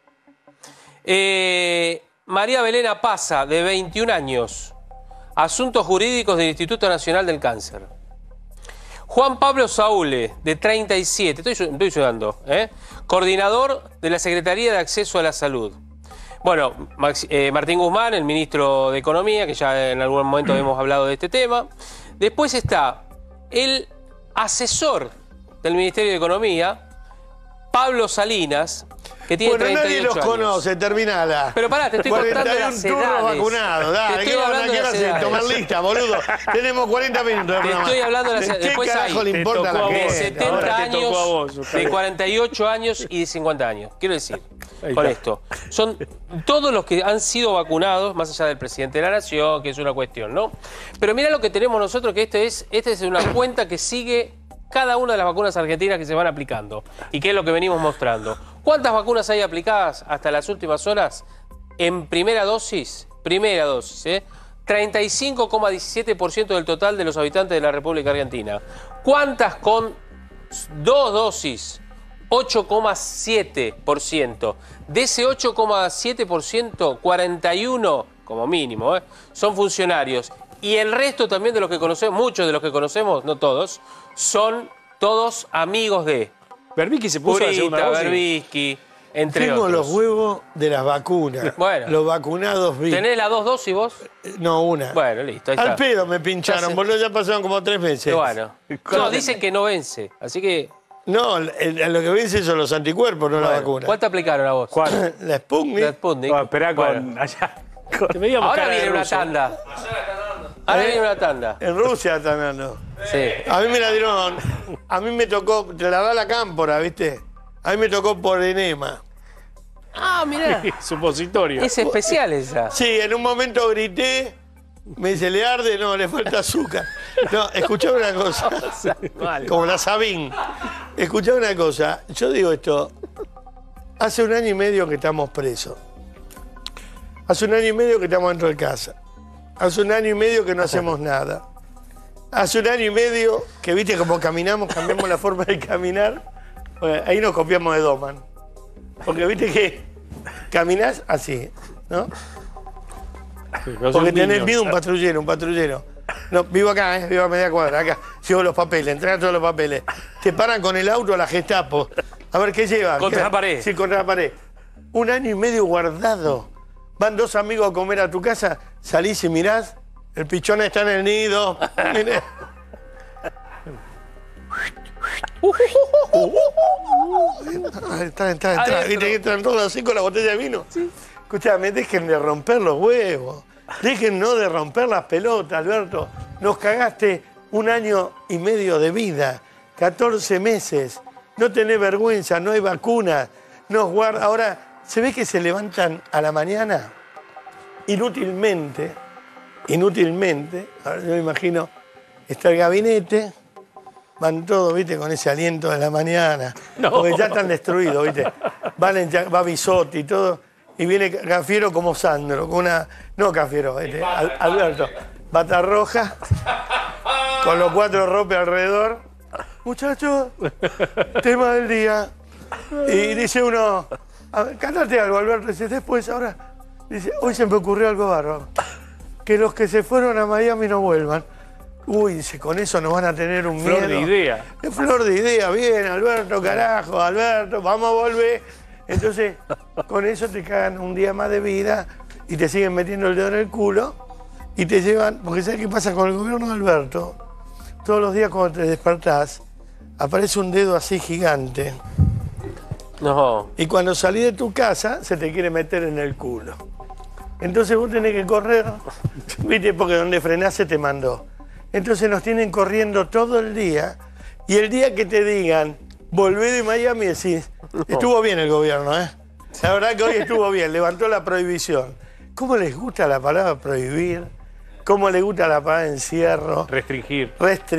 María Belén Paza, de 21 años, asuntos jurídicos del Instituto Nacional del Cáncer. Juan Pablo Saúle, de 37, estoy sudando, coordinador de la Secretaría de Acceso a la Salud. Bueno, Martín Guzmán, el ministro de Economía, que ya en algún momento hemos hablado de este tema. Después está el asesor del Ministerio de Economía, Pablo Salinas, que tiene Bueno, 38 nadie los años. conoce, terminala. Pero pará, te estoy contando 41 las turros edades. vacunados, Te dale, estoy ¿qué hablando van de a las hacer? edades. Tomar lista, boludo. Tenemos 40 minutos de Te programa. estoy hablando de las edades. ¿Qué Después carajo hay? le Te importa a la tocó a De vos. gente? 70 Ahora te tocó a vos, años, Oscar. de 48 años y de 50 años. Quiero decir, Ahí con está. esto, son todos los que han sido vacunados, más allá del presidente de la Nación, que es una cuestión, ¿no? Pero mira lo que tenemos nosotros, que esta es una cuenta que sigue cada una de las vacunas argentinas que se van aplicando. ¿Y qué es lo que venimos mostrando? ¿Cuántas vacunas hay aplicadas hasta las últimas horas? En primera dosis, 35,17% del total de los habitantes de la República Argentina. ¿Cuántas con 2 dosis? 8,7%. De ese 8,7%, 41, como mínimo, son funcionarios. Y el resto también de los que conocemos, muchos de los que conocemos, no todos, son todos amigos de Berbisky se puso la segunda Purita, dosis. Berbisky, entre Tengo otros. los huevos de las vacunas. Bueno. Los vacunados vi. ¿Tenés las 2 dosis vos? No, una. Bueno, listo, ahí Al está. pedo me pincharon, Entonces- boludo, ya pasaron como 3 meses. Bueno. No, dicen que no vence, así que... No, lo que vence son los anticuerpos, no la bueno, vacuna. ¿cuál te aplicaron a vos? ¿Cuál? La Sputnik. La Sputnik. Oh, esperá con Bueno. allá. Veíamos Ahora cara de viene una ruso. tanda. Ahora viene una tanda. En Rusia están dando. Sí. A mí me la dieron. A mí me tocó. Te la da la cámpora, ¿viste? A mí me tocó por enema. Ah, mirá. Supositorio. Es especial esa. Sí, en un momento grité. Me dice, ¿le arde? No, le falta azúcar. No, escuchá una cosa. Como la Sabín. Escuchá una cosa. Yo digo esto. Hace 1 año y medio que estamos presos. Hace 1 año y medio que estamos dentro de casa. Hace un año y medio que no hacemos nada. Hace un año y medio que, viste, como caminamos, cambiamos la forma de caminar. Bueno, ahí nos copiamos de Doman. Porque viste que caminás así, ¿no? Sí, porque tenés miedo un patrullero. No, vivo acá, vivo a media cuadra, acá. Llevo los papeles, entrega todos los papeles. Te paran con el auto a la Gestapo. A ver, ¿qué lleva? Contra la pared. Sí, contra la pared. Un año y medio guardado. Van dos amigos a comer a tu casa, salís y mirás, el pichón está en el nido. Entra. Viste que entran todos así con la botella de vino. Sí. Escuchame, dejen de romper los huevos. Dejen no de romper las pelotas, Alberto. Nos cagaste un año y medio de vida, 14 meses. No tenés vergüenza, no hay vacunas. Ahora, ¿se ve que se levantan a la mañana? Inútilmente. Ahora yo me imagino, está el gabinete, van todos, viste, con ese aliento de la mañana. No. Porque ya están destruidos, viste. Va Bisotti y todo. Y viene Cafiero como Sandro, con una... No Cafiero, Alberto. Bata roja, con los 4 ropes alrededor. Muchachos, tema del día. Y dice uno, a ver, cántate algo, Alberto. Dice, después, ahora... Dice, hoy se me ocurrió algo bárbaro. Que los que se fueron a Miami no vuelvan. Uy, dice, con eso nos van a tener un miedo. Flor de idea. Es flor de idea, bien, Alberto, carajo, Alberto, vamos a volver. Entonces, con eso te cagan un día más de vida y te siguen metiendo el dedo en el culo y te llevan... Porque ¿sabes qué pasa con el gobierno de Alberto? Todos los días cuando te despertás, aparece un dedo así gigante. No. Y cuando salís de tu casa, se te quiere meter en el culo. Entonces vos tenés que correr, ¿viste? Porque donde frenaste te mandó. Entonces nos tienen corriendo todo el día y el día que te digan, volvé de Miami, decís, estuvo bien el gobierno, ¿eh? La verdad que hoy estuvo bien, levantó la prohibición. ¿Cómo les gusta la palabra prohibir? ¿Cómo les gusta la palabra encierro? Restringir.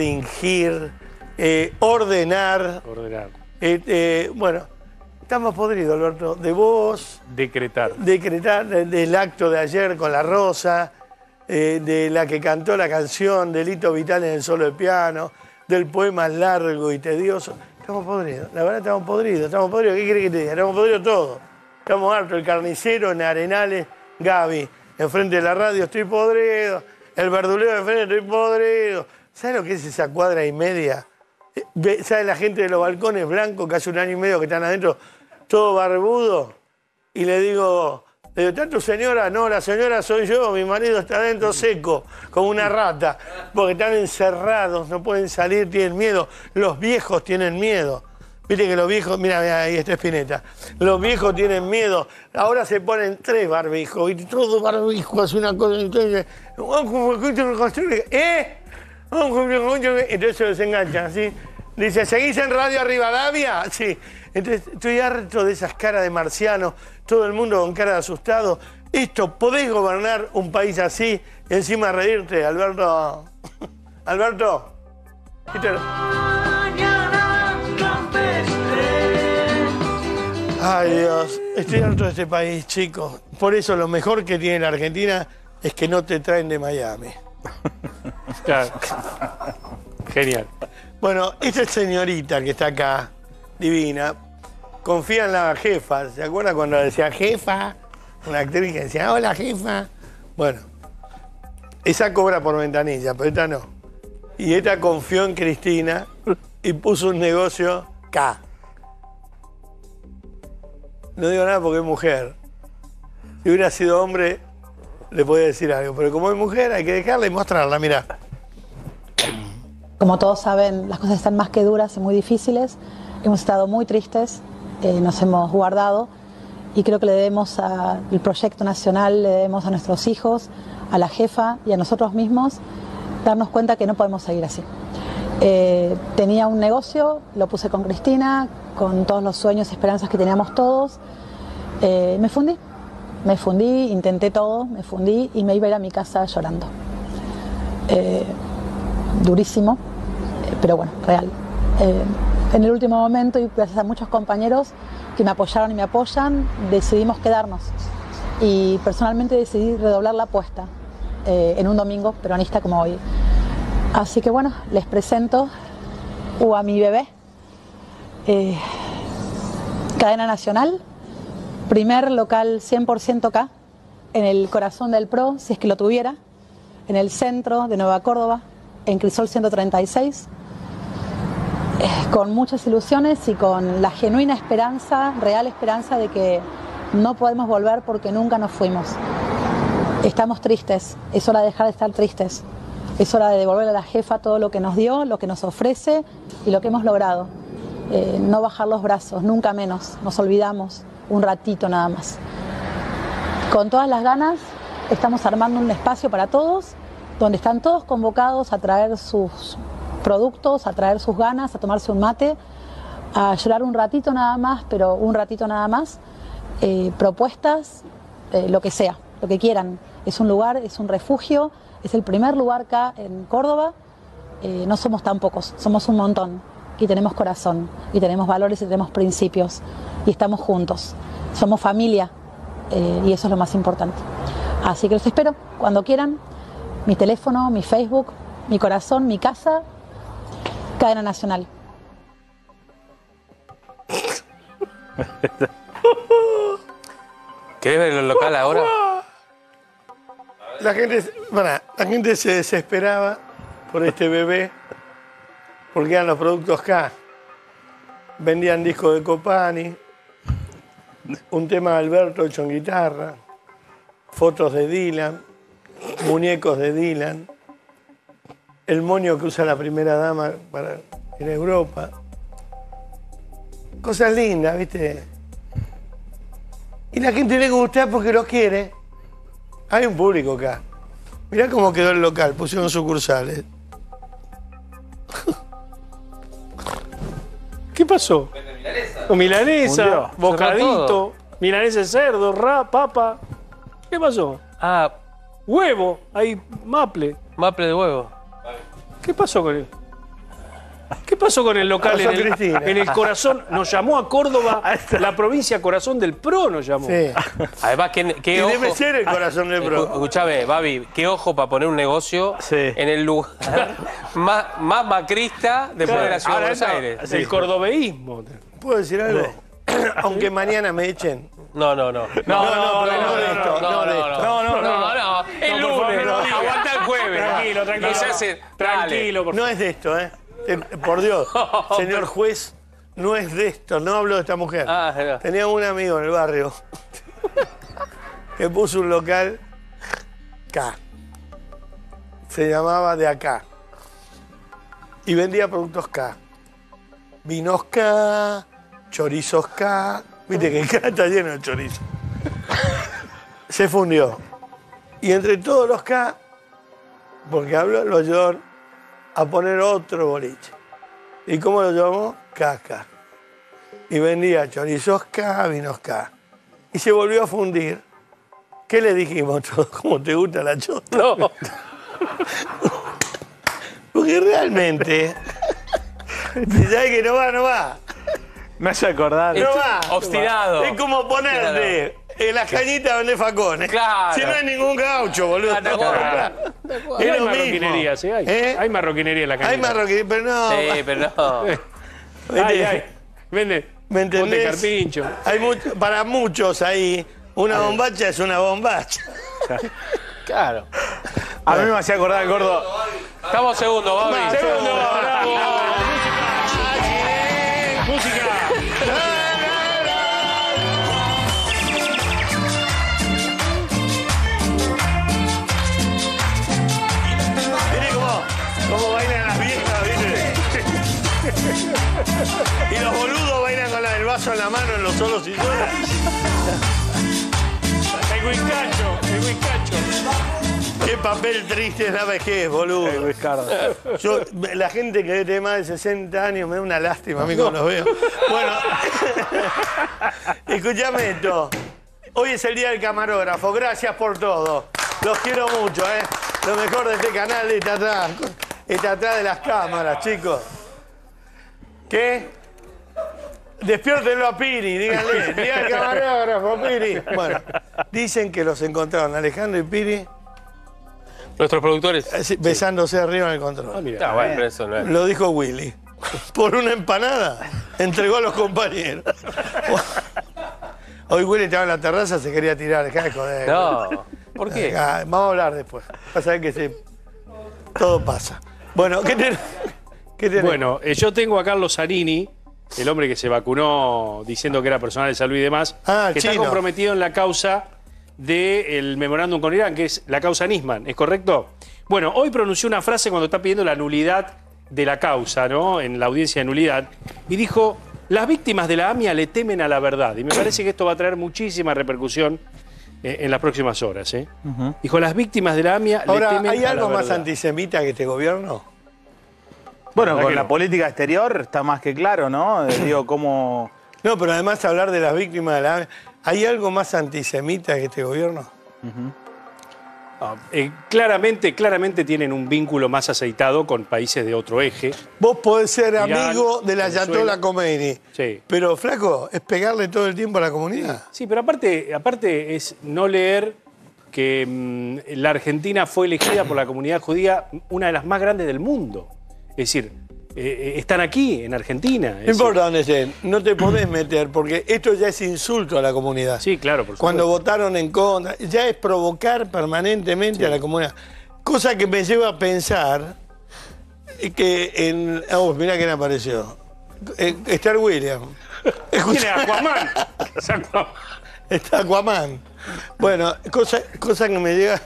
Ordenar. Bueno, estamos podridos, Alberto, de vos. Decretar, del acto de ayer con la Rosa, de la que cantó la canción de Lito Vitale en el solo de piano, del poema largo y tedioso. Estamos podridos, la verdad estamos podridos. ¿Qué querés que te diga? Estamos podridos todos. Estamos hartos, el carnicero en Arenales, Gaby, enfrente de la radio, estoy podrido. El verdulero enfrente, estoy podrido. ¿Sabes lo que es esa cuadra y media? ¿Sabes la gente de los balcones blancos que hace un año y medio que están adentro, todo barbudo? Y le digo, ¿está tu señora? No, la señora soy yo, mi marido está adentro seco, como una rata, porque están encerrados, no pueden salir, tienen miedo. Los viejos tienen miedo. Viste que los viejos, mira, ahí está Spinetta. Los viejos tienen miedo. Ahora se ponen 3 barbijos, y todo barbijo hace una cosa. Entonces, entonces se desenganchan, ¿sí? Dice, ¿seguís en Radio Rivadavia? Sí. Entonces, estoy harto de esas caras de marcianos, todo el mundo con cara de asustado. ¿Podés gobernar un país así y encima reírte, Alberto? Alberto. Ay, Dios, estoy harto de este país, chicos. Por eso lo mejor que tiene la Argentina es que no te traen de Miami. Claro. Genial. Bueno, esta señorita que está acá, divina, confía en la jefa. ¿Se acuerda cuando decía jefa? Una actriz que decía, hola jefa. Bueno, esa cobra por ventanilla, pero esta no. Y esta confió en Cristina y puso un negocio acá. No digo nada porque es mujer. Si hubiera sido hombre, le podía decir algo. Pero como es mujer, hay que dejarla y mostrarla, mirá. Como todos saben, las cosas están más que duras y muy difíciles. Hemos estado muy tristes, nos hemos guardado y creo que le debemos al proyecto nacional, le debemos a nuestros hijos, a la jefa y a nosotros mismos darnos cuenta que no podemos seguir así. Tenía un negocio, lo puse con Cristina, con todos los sueños y esperanzas que teníamos todos. Me fundí, intenté todo, me fundí y me iba a ir a mi casa llorando. Durísimo, pero bueno, real. En el último momento, y gracias a muchos compañeros que me apoyaron y me apoyan, decidimos quedarnos. Y personalmente decidí redoblar la apuesta. en un domingo peronista como hoy. Así que bueno, les presento a mi bebé. Cadena nacional, primer local 100% acá, en el corazón del PRO, si es que lo tuviera, en el centro de Nueva Córdoba, en Crisol 136, con muchas ilusiones y con la genuina esperanza, real esperanza de que no podemos volver porque nunca nos fuimos. Estamos tristes, es hora de dejar de estar tristes, es hora de devolver a la jefa todo lo que nos dio, lo que nos ofrece y lo que hemos logrado. No bajar los brazos, nunca menos, nos olvidamos un ratito nada más. Con todas las ganas estamos armando un espacio para todos, donde están todos convocados a traer sus productos, a traer sus ganas, a tomarse un mate, a llorar un ratito nada más, pero un ratito nada más, propuestas, lo que sea, lo que quieran. Es un lugar, es un refugio, es el primer lugar acá en Córdoba, no somos tan pocos, somos un montón. Y tenemos corazón, y tenemos valores, y tenemos principios, y estamos juntos. Somos familia, y eso es lo más importante. Así que los espero cuando quieran. Mi teléfono, mi Facebook, mi corazón, mi casa, Cadena Nacional. ¿Querés ver el local ahora? La gente se desesperaba por este bebé, porque eran los productos K. Vendían discos de Copani, un tema de Alberto hecho en guitarra, fotos de Dylan, muñecos de Dylan, el moño que usa la primera dama en Europa. Cosas lindas, ¿viste? Y la gente le gusta porque lo quiere. Hay un público acá. Mirá cómo quedó el local, pusieron sucursales. ¿Qué pasó? Milanesa, bocadito, milanesa de cerdo, papa. ¿Qué pasó? Ah, huevo, hay maple. Maple de huevo. ¿Qué pasó con él? ¿Qué pasó con el local en el corazón? Nos llamó a Córdoba, la provincia corazón del PRO nos llamó. Sí. Además, ¿qué ojo? Debe ser el corazón del PRO. Escuchame, Babi, qué ojo para poner un negocio en el lugar más macrista después de la ciudad de Buenos Aires. El cordobeísmo. ¿Puedo decir algo? Aunque mañana me echen. No. No, de esto. El lunes, aguanta el jueves. Tranquilo. No es de esto, ¿eh? Por Dios, señor juez, no es de esto, no hablo de esta mujer. Tenía un amigo en el barrio que puso un local K. Se llamaba De Acá. Y vendía productos K. Vinos K, chorizos K. Viste que K está lleno de chorizo. Se fundió. Y entre todos los K, porque habló, lo ayudó a poner otro boliche. ¿Y cómo lo llamó? Caca. Y vendía chorizos K, vinos K. Y se volvió a fundir. ¿Qué le dijimos todos? ¿Cómo te gusta la chota? No. Porque realmente, si sabes que no va. Me hace acordar. No va. Obstinado. Es como ponerte en las cañitas donde facones. Claro. Si no hay ningún gaucho, boludo. Y hay marroquinería, ¿sí? Hay marroquinería en la calle. Hay marroquinería, pero no. Sí, pero no. Vende. ¿Me entendés? Carpincho. Para muchos ahí, una bombacha es una bombacha. Claro. A mí me hacía acordar, gordo. Estamos segundo, Babi. Segundo, bravo. Música. Cómo bailan las viejas, ¿viste? Y los boludos bailan con el vaso en la mano en los solos y solas. El whiskacho. Qué papel triste es la vejez, boludo. La gente que tiene más de 60 años me da una lástima a mí cuando los veo. Bueno, escuchame esto. Hoy es el día del camarógrafo. Gracias por todo. Los quiero mucho, ¿eh? Lo mejor de este canal está atrás. Está atrás de las cámaras, chicos. ¿Qué? Despiértenlo a Piri, díganle. Día del camarógrafo, Piri. Bueno, dicen que los encontraron Alejandro y Piri Nuestros productores. Besándose arriba en el control. Ah, bueno, pero eso no es. Lo dijo Willy. Por una empanada entregó a los compañeros. Hoy Willy estaba en la terraza, se quería tirar. Dejá de joder. No. ¿Por qué? Vamos a hablar después. Vas a ver que todo pasa. Bueno, ¿qué tenés? Bueno, yo tengo a Carlos Zarini, el hombre que se vacunó diciendo que era personal de salud y demás, que está comprometido en la causa del memorándum con Irán, que es la causa Nisman, ¿es correcto? Bueno, hoy pronunció una frase cuando está pidiendo la nulidad de la causa, ¿no? En la audiencia de nulidad, y dijo: las víctimas de la AMIA le temen a la verdad. Y me parece que esto va a traer muchísima repercusión en las próximas horas. Dijo: las víctimas de la AMIA le temen a la verdad. ¿Hay algo más antisemita que este gobierno? Bueno, con la política exterior está más que claro, ¿no? Digo, cómo... No, pero además hablar de las víctimas de la AMIA. ¿Hay algo más antisemita que este gobierno? Claramente tienen un vínculo más aceitado con países de otro eje. Vos podés ser Irán, amigo de la Venezuela. Ayatollah Khomeini. Sí. Pero, flaco, es pegarle todo el tiempo a la comunidad. Sí, pero aparte es no leer que la Argentina fue elegida por la comunidad judía una de las más grandes del mundo. Es decir, están aquí, en Argentina. No importa dónde estén, no te podés meter, porque esto ya es insulto a la comunidad. Sí, claro, por supuesto. Cuando votaron en contra, ya es provocar permanentemente a la comunidad. Cosa que me lleva a pensar que en... Oh, mirá quién apareció. Star Williams. Tiene Aquaman. Está Aquaman. Bueno, cosa que me llega...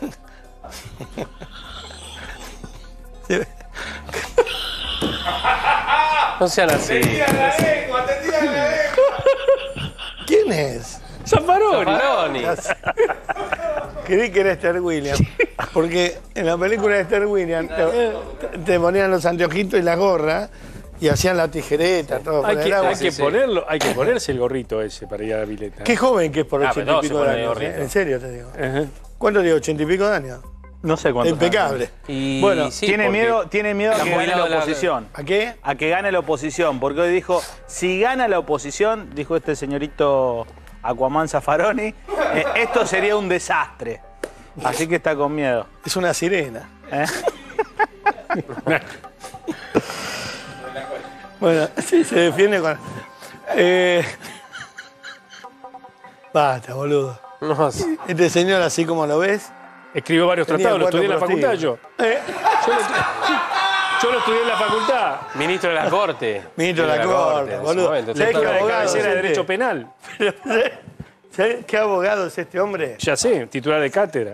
No sean así. ¿Quién es? Zaffaroni. Creí que era Esther Williams. Porque en la película de Esther Williams te ponían los anteojitos y la gorra y hacían la tijereta, todo. Hay que ponerse el gorrito ese para ir a la pileta. Qué joven que es por 80 pero y pico de años. gorrito. En serio te digo. ¿Cuánto digo? ¿80 y pico de años? No sé cuánto. Impecable. Y Bueno, sí, tiene porque miedo a que gane jubilado la oposición. ¿A qué? A que gane la oposición, porque hoy dijo, si gana la oposición, dijo este señorito Aquaman Zaffaroni, esto sería un desastre. Así que está con miedo. Es una sirena. Bueno, sí, se defiende con... Basta, boludo. No, Este señor, así como lo ves... Escribió varios Tenía tratados, lo estudié en la 4 facultad yo. Yo lo estudié en la facultad. ministro de la Corte. Ministro de la Corte, en su boludo. momento. ¿Sabés Doctora qué de abogado cabecera de es Derecho este? Penal. ¿Sabés qué abogado es este hombre? Ya sé, titular de cátedra.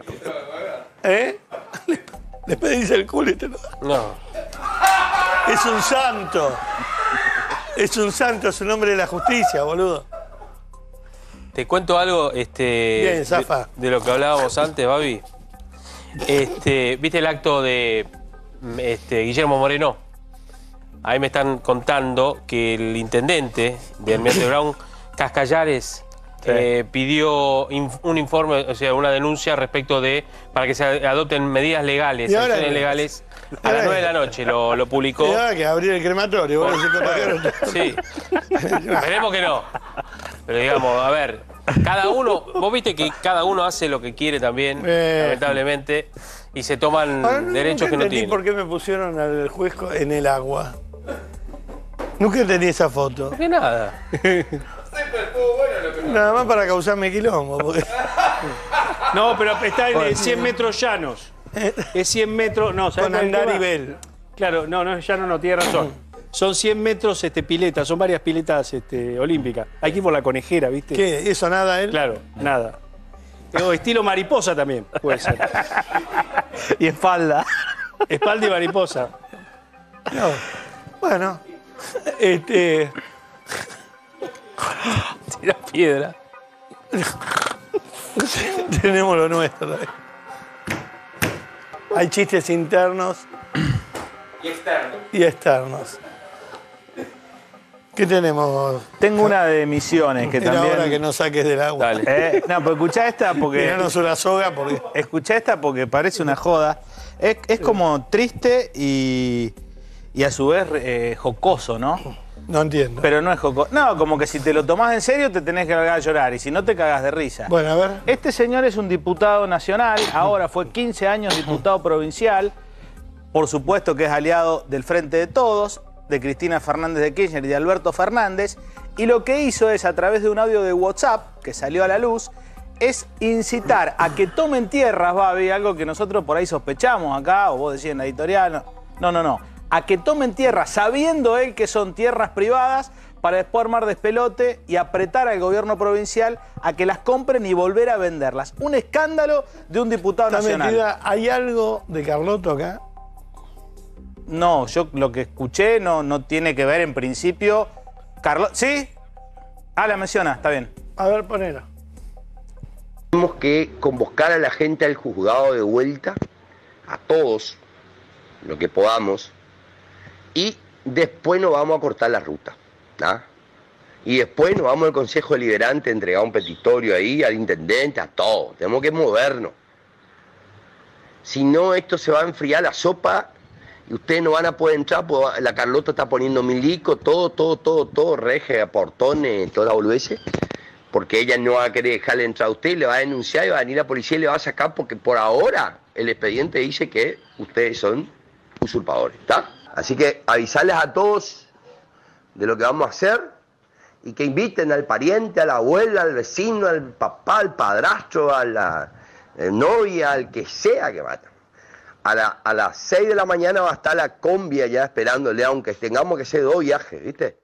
Le pedís el culo y te lo da. No. Es un santo. Es un santo, es un hombre de la justicia, boludo. Te cuento algo Bien, Zafa. de lo que hablábamos antes, Babi. ¿Viste el acto de Guillermo Moreno? Ahí me están contando que el intendente de Almirante Brown, Cascallares, pidió un informe, o sea, una denuncia respecto de para que se adopten medidas legales, ¿Y ahora sanciones qué? legales. A las 9 de la noche lo publicó. Y ahora que abrir el crematorio, boludo, se contagiaron. Sí. Esperemos que no. Pero digamos, a ver, cada uno, vos viste que cada uno hace lo que quiere también, lamentablemente, y se toman Ahora, derechos que no tienen. ¿Por qué me pusieron al juez en el agua? Nunca entendí esa foto. ¿Por qué nada? Nada más para causarme quilombo. Porque... No, pero está en 100 metros llanos. Es 100 metros. No, ¿sabés Con cuál es el andar tema? y vel. Claro, no, llano no, tiene razón. Son 100 metros piletas, son varias piletas olímpicas. Hay que ir por la conejera, ¿viste? ¿Qué? ¿Eso nada él? Claro, nada. O estilo mariposa también, puede ser. Y espalda. Espalda y mariposa. No. Bueno. Tira piedra. Tenemos lo nuestro. Hay chistes internos y externos. ¿Qué tenemos? Tengo una de Misiones que Era también... hora que no saques del agua. Dale. No, pero escuchá esta porque... Tiranos una soga porque... Escuchá esta porque parece una joda. Es como triste y a su vez jocoso, ¿no? No entiendo. Pero no es jocoso. No, como que si te lo tomás en serio te tenés que largar a llorar y si no te cagás de risa. Bueno, a ver. Este señor es un diputado nacional, ahora fue 15 años diputado provincial, por supuesto que es aliado del Frente de Todos, de Cristina Fernández de Kirchner y de Alberto Fernández, y lo que hizo es, a través de un audio de WhatsApp, que salió a la luz, es incitar a que tomen tierras, Babi, algo que nosotros por ahí sospechamos acá, o vos decís en la editorial, no, a que tomen tierras, sabiendo él que son tierras privadas, para después armar despelote y apretar al gobierno provincial a que las compren y volver a venderlas. Un escándalo de un diputado nacional. Metida. ¿Hay algo de Carlotto acá? No, yo lo que escuché no tiene que ver en principio. ¿Sí? Ah, la menciona, está bien. A ver, ponelo. Tenemos que convocar a la gente al juzgado de vuelta, a todos, lo que podamos, y después nos vamos a cortar la ruta. ¿Ah? Y después nos vamos al Consejo Deliberante a entregar un petitorio ahí, al intendente, a todos. Tenemos que movernos. Si no, esto se va a enfriar la sopa y ustedes no van a poder entrar, porque la Carlota está poniendo milico, todo, reje, portones, toda la boludez, porque ella no va a querer dejarle entrar a usted, le va a denunciar y va a venir la policía y le va a sacar, porque por ahora el expediente dice que ustedes son usurpadores, ¿está? Así que avisarles a todos de lo que vamos a hacer y que inviten al pariente, a la abuela, al vecino, al papá, al padrastro, a la novia, al que sea que vaya. A las 6 de la mañana va a estar la combi allá esperándole, aunque tengamos que hacer 2 viajes, ¿viste?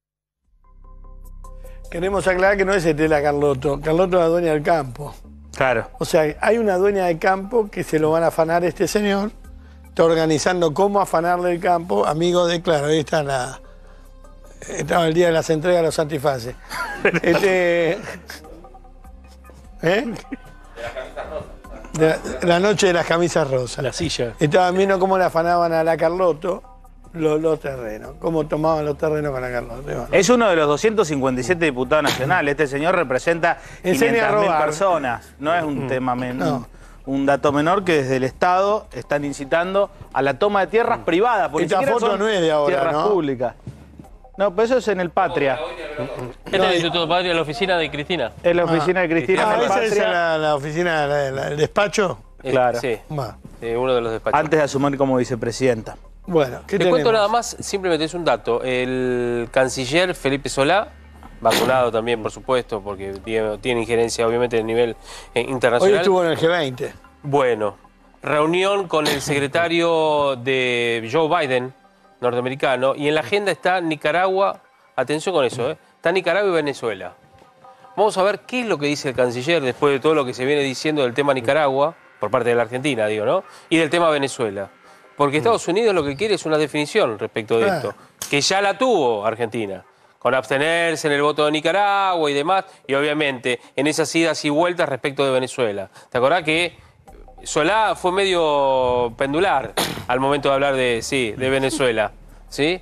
Queremos aclarar que no es Estela Carlotto. Carlotto es la dueña del campo. Claro. O sea, hay una dueña del campo que se lo van a afanar este señor. Está organizando cómo afanarle el campo. Amigo de, claro, ahí está estaba el día de las entregas de los antifaces. La noche de las camisas rosas. La silla. Estaban viendo cómo le afanaban a la Carlotto los terrenos. Cómo tomaban los terrenos con la Carlotto. Es uno de los 257 diputados nacionales. Este señor representa 500.000 personas. No es un tema menor. Un dato menor que desde el Estado están incitando a la toma de tierras privadas. Porque esta foto no es de ahora, tierras ¿no? Públicas. No, pero eso es en el Patria. Este es el Instituto Patria, la oficina de Cristina. Es la oficina de Cristina. en el ¿esa es Patria. la oficina, el despacho? Claro. Sí, Va. uno de los despachos. Antes de asumir como vicepresidenta. Bueno, ¿qué Te cuento tenemos? nada más, simplemente es un dato. El canciller Felipe Solá, vacunado también, por supuesto, porque tiene injerencia obviamente a nivel internacional. Hoy estuvo en el G20. Bueno, reunión con el secretario de Joe Biden, norteamericano, y en la agenda está Nicaragua, atención con eso, está Nicaragua y Venezuela. Vamos a ver qué es lo que dice el canciller después de todo lo que se viene diciendo del tema Nicaragua, por parte de la Argentina, digo, ¿no? Y del tema Venezuela. Porque Estados Unidos lo que quiere es una definición respecto de esto, que ya la tuvo Argentina, con abstenerse en el voto de Nicaragua y demás, y obviamente en esas idas y vueltas respecto de Venezuela. ¿Te acordás que Solá fue medio pendular al momento de hablar de Venezuela? ¿Sí?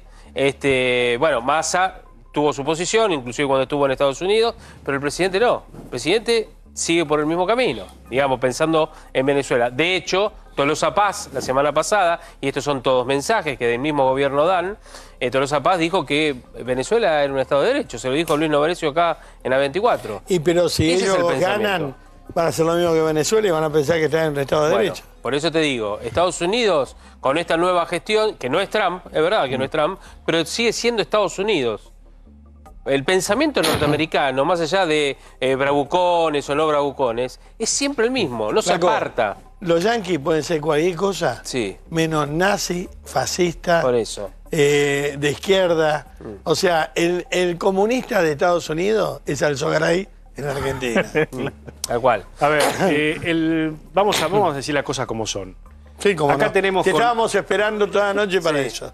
Bueno, Massa tuvo su posición, inclusive cuando estuvo en Estados Unidos, pero el presidente no. El presidente sigue por el mismo camino, digamos, pensando en Venezuela. De hecho, Tolosa Paz, la semana pasada, y estos son todos mensajes que del mismo gobierno dan, Tolosa Paz dijo que Venezuela era un Estado de Derecho, se lo dijo Luis Novarecio acá en A24. Y pero si Ese es el ellos pensamiento. ganan, van a hacer lo mismo que Venezuela y van a pensar que están en un Estado de Derecho. Por eso te digo, Estados Unidos, con esta nueva gestión, que no es Trump, es verdad que no es Trump, pero sigue siendo Estados Unidos. El pensamiento norteamericano, más allá de bravucones o no bravucones, es siempre el mismo, no se aparta. Los yanquis pueden ser cualquier cosa, Sí. menos nazi, fascista, Por eso. de izquierda. O sea, el comunista de Estados Unidos es Alzogaray en Argentina. Tal cual. A ver, vamos a decir las cosas como son. Sí, como Acá no. tenemos Te con- estábamos esperando toda la noche para eso.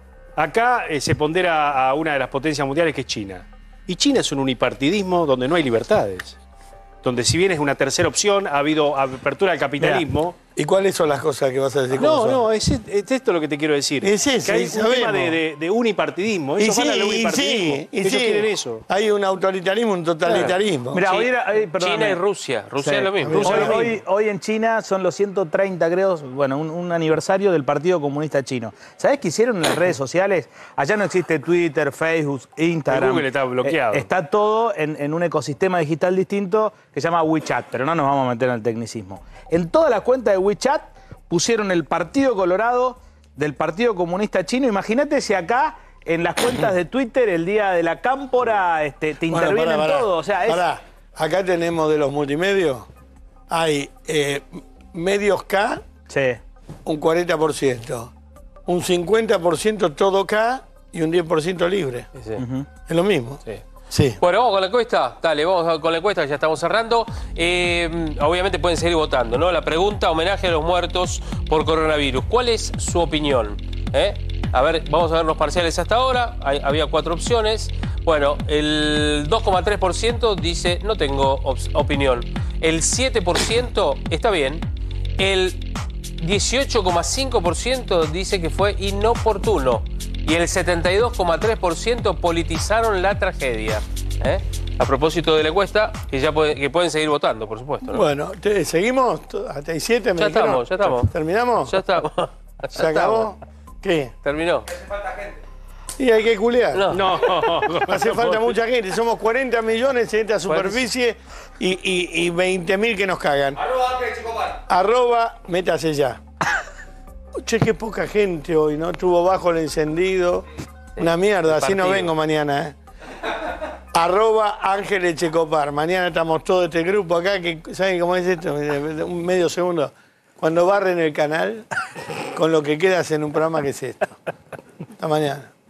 Acá se pondera a una de las potencias mundiales que es China. Y China es un unipartidismo donde no hay libertades. Donde si bien es una tercera opción, ha habido apertura al capitalismo. ¿Y cuáles son las cosas que vas a decir? No, es esto lo que te quiero decir. Es eso, que hay sí, un tema sabemos. de unipartidismo. Ellos van al unipartidismo. Ellos quieren eso. Hay un autoritarismo, un totalitarismo. Mira, China y Rusia. Rusia es lo mismo. Hoy en China son los 130, creo, bueno, un aniversario del Partido Comunista Chino. ¿Sabés qué hicieron en las redes sociales? Allá no existe Twitter, Facebook, Instagram. Google está bloqueado. Está todo en un ecosistema digital distinto que se llama WeChat, pero no nos vamos a meter en el tecnicismo. En toda la cuenta de WeChat pusieron el Partido Colorado del Partido Comunista Chino. Imagínate si acá en las cuentas de Twitter el día de la cámpora te intervienen todo. O sea, Pará. Acá tenemos de los multimedios, hay medios K, un 40%, un 50% todo K y un 10% libre. Sí. Es lo mismo. Sí. Sí. Bueno, vamos con la encuesta. Dale, vamos con la encuesta, que ya estamos cerrando. Obviamente pueden seguir votando, ¿no? La pregunta, homenaje a los muertos por coronavirus. ¿Cuál es su opinión? A ver, vamos a ver los parciales hasta ahora. Había 4 opciones. Bueno, el 2,3% dice no tengo opinión. El 7% está bien. El 18,5% dice que fue inoportuno. Y el 72,3% politizaron la tragedia. A propósito de la encuesta, que pueden seguir votando, por supuesto, ¿no? Bueno, ¿seguimos? ¿Hasta ahí 7? Ya estamos. ¿Terminamos? Ya estamos. ¿Se acabó? ¿Qué? Terminó. Hace falta gente. Y hay que culear. No. Hace falta mucha gente. Somos 40 millones en esta superficie y 20.000 que nos cagan. @métase ya. Che, qué poca gente hoy, ¿no? Estuvo bajo el encendido. Una mierda, así no vengo mañana, @Ángeles Checopar. Mañana estamos todo este grupo acá, que ¿saben cómo es esto? Un medio segundo. Cuando barren el canal, con lo que queda hacen un programa que es esto. Hasta mañana.